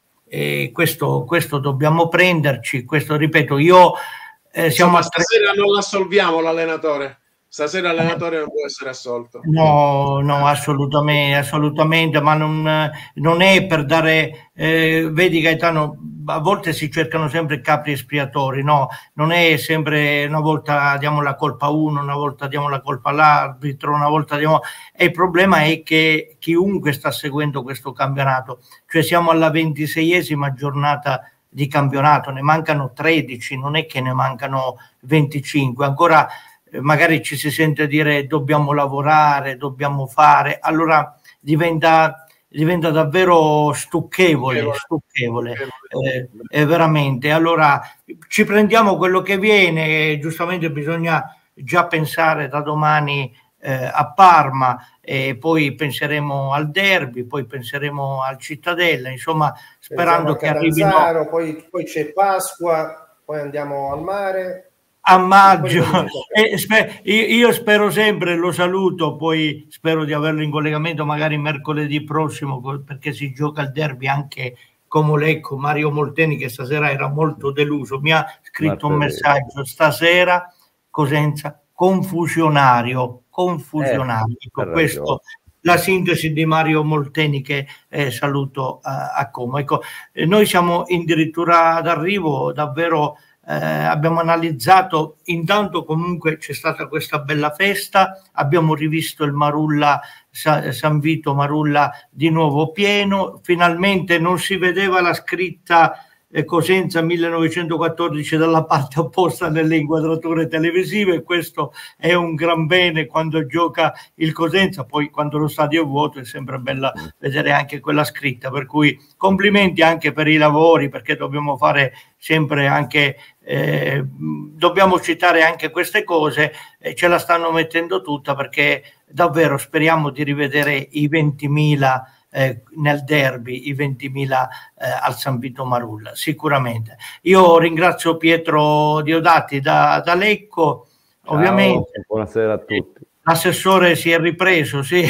eh, questo, questo dobbiamo prenderci, questo ripeto, io eh, siamo Insomma, stasera non l'assolviamo l'allenatore. Stasera l'allenatore non può essere assolto. No, no, assolutamente, assolutamente, ma non, non è per dare, eh, vedi Gaetano, a volte si cercano sempre capri espiatori, no, non è sempre una volta diamo la colpa a uno, una volta diamo la colpa all'arbitro, una volta diamo... E il problema è che chiunque sta seguendo questo campionato, cioè siamo alla ventiseiesima giornata di campionato, ne mancano tredici, non è che ne mancano venticinque, ancora magari ci si sente dire dobbiamo lavorare, dobbiamo fare, allora diventa, diventa davvero stucchevole, stucchevole, eh, eh, veramente. Allora ci prendiamo quello che viene, giustamente bisogna già pensare da domani eh, a Parma, e poi penseremo al derby, poi penseremo al Cittadella, insomma sperando che arrivino... Poi, poi c'è Pasqua, poi andiamo al mare... A maggio, e sper io spero sempre, lo saluto, poi spero di averlo in collegamento magari mercoledì prossimo, perché si gioca il derby anche come Lecco. Mario Molteni, che stasera era molto deluso, mi ha scritto un messaggio: stasera Cosenza confusionario, confusionario. Eh, ecco, questo la sintesi di Mario Molteni, che eh, saluto a, a Como. Ecco, eh, noi siamo addirittura d'arrivo, davvero. Eh, abbiamo analizzato, intanto comunque c'è stata questa bella festa, abbiamo rivisto il Marulla, Sa, San Vito Marulla di nuovo pieno, finalmente non si vedeva la scritta eh, Cosenza millenovecentoquattordici dalla parte opposta nelle inquadrature televisive. Questo è un gran bene quando gioca il Cosenza, poi quando lo stadio è vuoto è sempre bella vedere anche quella scritta, per cui complimenti anche per i lavori, perché dobbiamo fare sempre anche eh, dobbiamo citare anche queste cose, eh, ce la stanno mettendo tutta, perché davvero speriamo di rivedere i ventimila eh, nel derby, i ventimila eh, al San Vito Marulla, sicuramente. Io ringrazio Pietro Diodati da, da Lecco. Ciao, ovviamente. Buonasera a tutti. L'assessore si è ripreso, sì.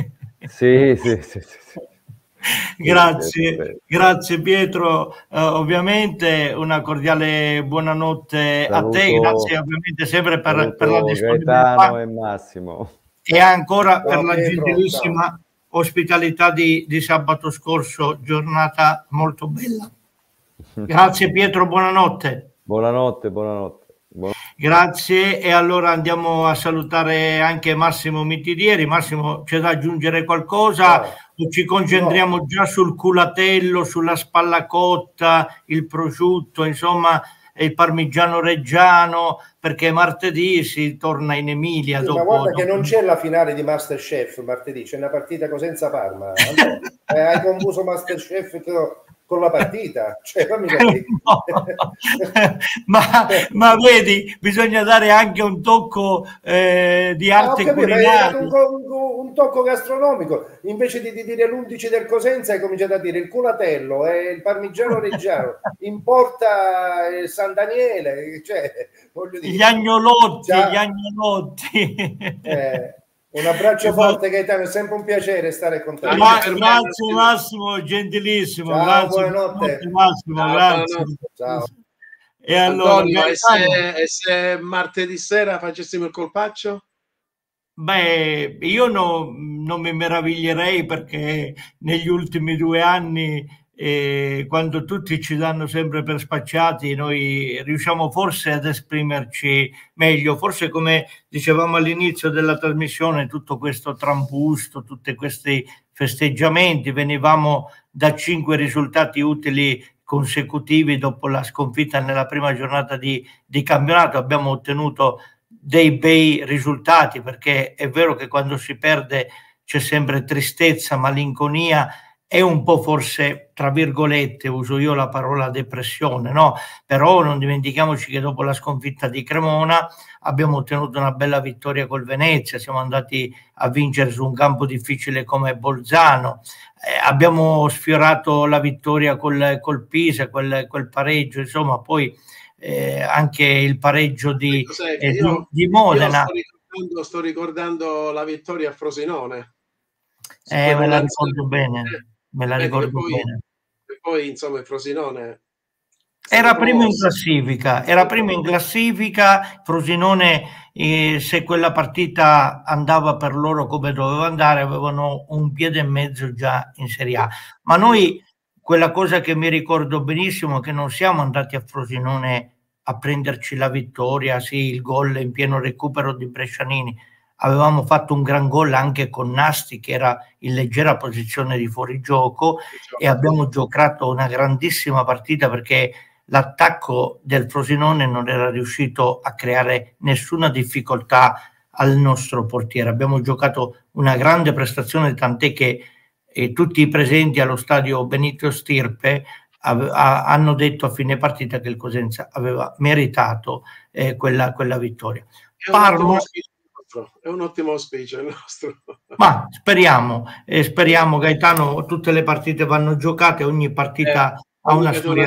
Sì, sì, sì, sì. Grazie, grazie Pietro, uh, ovviamente una cordiale buonanotte saluto, a te, grazie ovviamente sempre per, per la disponibilità Gaetano e Massimo, e ancora ciao, per la Pietro, gentilissima ciao. ospitalità di, di sabato scorso, giornata molto bella. Grazie Pietro, buonanotte. Buonanotte, buonanotte. Buon... Grazie, e allora andiamo a salutare anche Massimo Mitidieri. Massimo, c'è da aggiungere qualcosa? No. O ci concentriamo no. già sul culatello, sulla spalla cotta, il prosciutto, insomma, il parmigiano reggiano, perché martedì si torna in Emilia. Sì, dopo, ma guarda dopo... che non c'è la finale di Masterchef martedì, c'è una partita Cosenza Parma. Allora, eh, hai confuso Masterchef con... con la partita, cioè, fammi capire. No. ma, ma vedi, bisogna dare anche un tocco eh, di arte ah, culinaria, un, un, un tocco gastronomico, invece di, di dire l'undici del Cosenza hai cominciato a dire il culatello e il parmigiano reggiano, importa il San Daniele, cioè, voglio dire, gli agnolotti, già, gli agnolotti. Eh, un abbraccio forte Gaetano, è sempre un piacere stare con te. Ma, grazie Massimo, gentilissimo. Ciao, grazie, buonanotte. Massimo, Ciao, grazie. Buonanotte. Ciao. E allora, Antonio, e, se, e se martedì sera facessimo il colpaccio? Beh, io no, non mi meraviglierei, perché negli ultimi due anni e quando tutti ci danno sempre per spacciati, noi riusciamo forse ad esprimerci meglio, forse come dicevamo all'inizio della trasmissione, tutto questo trambusto, tutti questi festeggiamenti, venivamo da cinque risultati utili consecutivi dopo la sconfitta nella prima giornata di, di campionato, abbiamo ottenuto dei bei risultati, perché è vero che quando si perde c'è sempre tristezza, malinconia, è un po' forse, tra virgolette, uso io la parola depressione, no? Però non dimentichiamoci che dopo la sconfitta di Cremona abbiamo ottenuto una bella vittoria col Venezia, siamo andati a vincere su un campo difficile come Bolzano, eh, abbiamo sfiorato la vittoria col, col Pisa, quel, quel pareggio, insomma, poi eh, anche il pareggio di, eh, io, di, di Modena. Io sto ricordando, sto ricordando la vittoria a Frosinone. Eh, me la ricordo bene, me la ricordo poi, bene. E poi, insomma, il Frosinone era primo in classifica, era primo in classifica, Frosinone, eh, se quella partita andava per loro come doveva andare, avevano un piede e mezzo già in Serie A. Ma noi, quella cosa che mi ricordo benissimo, è che non siamo andati a Frosinone a prenderci la vittoria, sì, il gol in pieno recupero di Brescianini, avevamo fatto un gran gol anche con Nasti che era in leggera posizione di fuorigioco e abbiamo giocato una grandissima partita perché l'attacco del Frosinone non era riuscito a creare nessuna difficoltà al nostro portiere. Abbiamo giocato una grande prestazione, tant'è che eh, tutti i presenti allo stadio Benito Stirpe a, hanno detto a fine partita che il Cosenza aveva meritato eh, quella, quella vittoria. Parma, è un ottimo auspicio il nostro. Ma speriamo, eh, speriamo Gaetano, tutte le partite vanno giocate, ogni partita eh, ha una storia.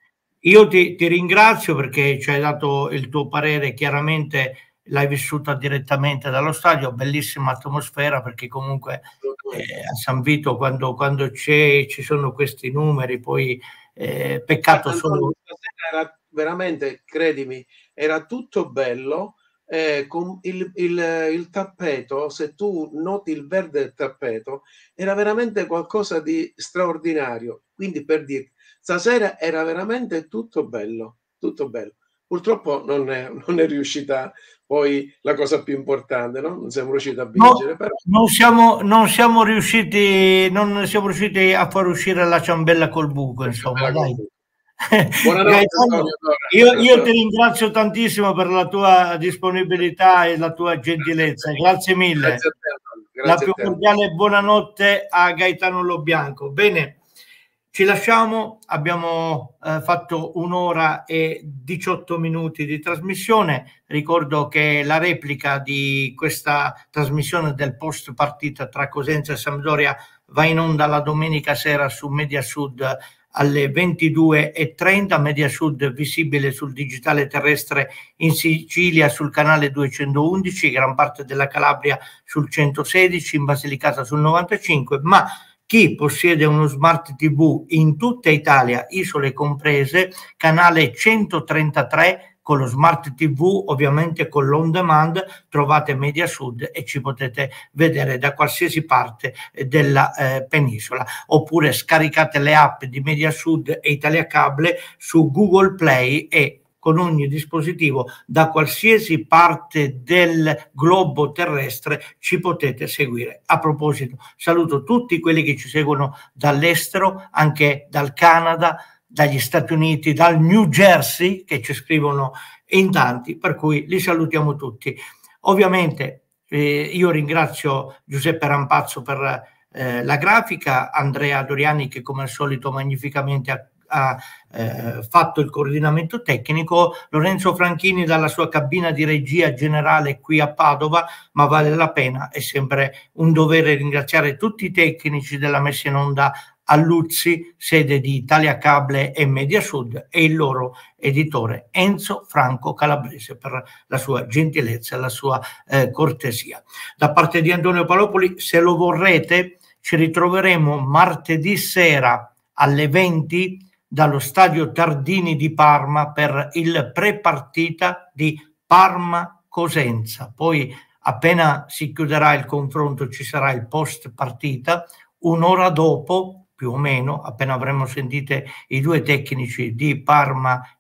Io ti, ti ringrazio perché ci hai dato il tuo parere, chiaramente l'hai vissuta direttamente dallo stadio, bellissima atmosfera perché comunque eh, a San Vito quando, quando c'è, ci sono questi numeri, poi eh, peccato solo... Era veramente, credimi, era tutto bello. Eh, con il, il, il tappeto, se tu noti il verde del tappeto, era veramente qualcosa di straordinario. Quindi, per dire, stasera era veramente tutto bello, tutto bello. Purtroppo non è, non è riuscita poi la cosa più importante, no? Non siamo riusciti a vincere. No, però... non, siamo, non siamo riusciti, non siamo riusciti a far uscire la ciambella col buco, insomma, dai. Gaetano, io, io ti ringrazio tantissimo per la tua disponibilità e la tua gentilezza, grazie mille. Grazie a te, grazie la a più te. cordiale buonanotte a Gaetano Lobianco. Bene, ci lasciamo, abbiamo eh, fatto un'ora e diciotto minuti di trasmissione. Ricordo che la replica di questa trasmissione del post partita tra Cosenza e Sampdoria va in onda la domenica sera su Mediasud alle ventidue e trenta, Mediasud visibile sul digitale terrestre in Sicilia sul canale duecentoundici, gran parte della Calabria sul centosedici, in Basilicata sul novantacinque, ma chi possiede uno smart tivù in tutta Italia, isole comprese, canale centotrentatré con lo smart tivù, ovviamente con l'on demand, trovate Mediasud e ci potete vedere da qualsiasi parte della eh, penisola. Oppure scaricate le app di Mediasud e Italia Cable su Google Play e con ogni dispositivo da qualsiasi parte del globo terrestre ci potete seguire. A proposito, saluto tutti quelli che ci seguono dall'estero, anche dal Canada, dagli Stati Uniti, dal New Jersey, che ci scrivono in tanti, per cui li salutiamo tutti. Ovviamente eh, io ringrazio Giuseppe Rampazzo per eh, la grafica, Andrea Doriani che come al solito magnificamente ha ha eh, fatto il coordinamento tecnico, Lorenzo Franchini dalla sua cabina di regia generale qui a Padova, ma vale la pena, è sempre un dovere ringraziare tutti i tecnici della messa in onda a Luzzi, sede di Italia Cable e Mediasud, e il loro editore Enzo Franco Calabrese per la sua gentilezza e la sua eh, cortesia. Da parte di Antonio Palopoli, se lo vorrete, ci ritroveremo martedì sera alle venti dallo stadio Tardini di Parma per il pre-partita di Parma-Cosenza. Poi appena si chiuderà il confronto ci sarà il post partita, un'ora dopo più o meno, appena avremo sentite i due tecnici di Parma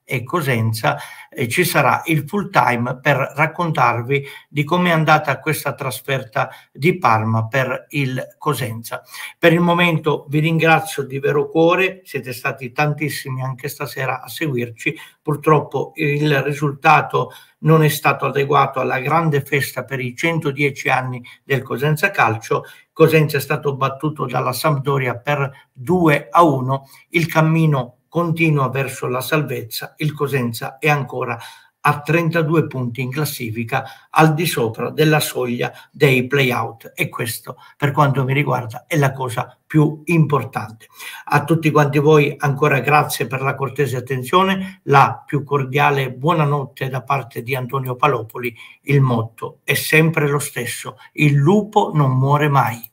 e Cosenza, e ci sarà il full time per raccontarvi di come è andata questa trasferta di Parma per il Cosenza. Per il momento vi ringrazio di vero cuore, siete stati tantissimi anche stasera a seguirci. Purtroppo il risultato non è stato adeguato alla grande festa per i centodieci anni del Cosenza Calcio. Cosenza è stato battuto dalla Sampdoria per due a uno, il cammino continua verso la salvezza, il Cosenza è ancora a trentadue punti in classifica, al di sopra della soglia dei play-out, e questo per quanto mi riguarda è la cosa più importante. A tutti quanti voi ancora grazie per la cortese attenzione, la più cordiale buonanotte da parte di Antonio Palopoli. Il motto è sempre lo stesso: il lupo non muore mai.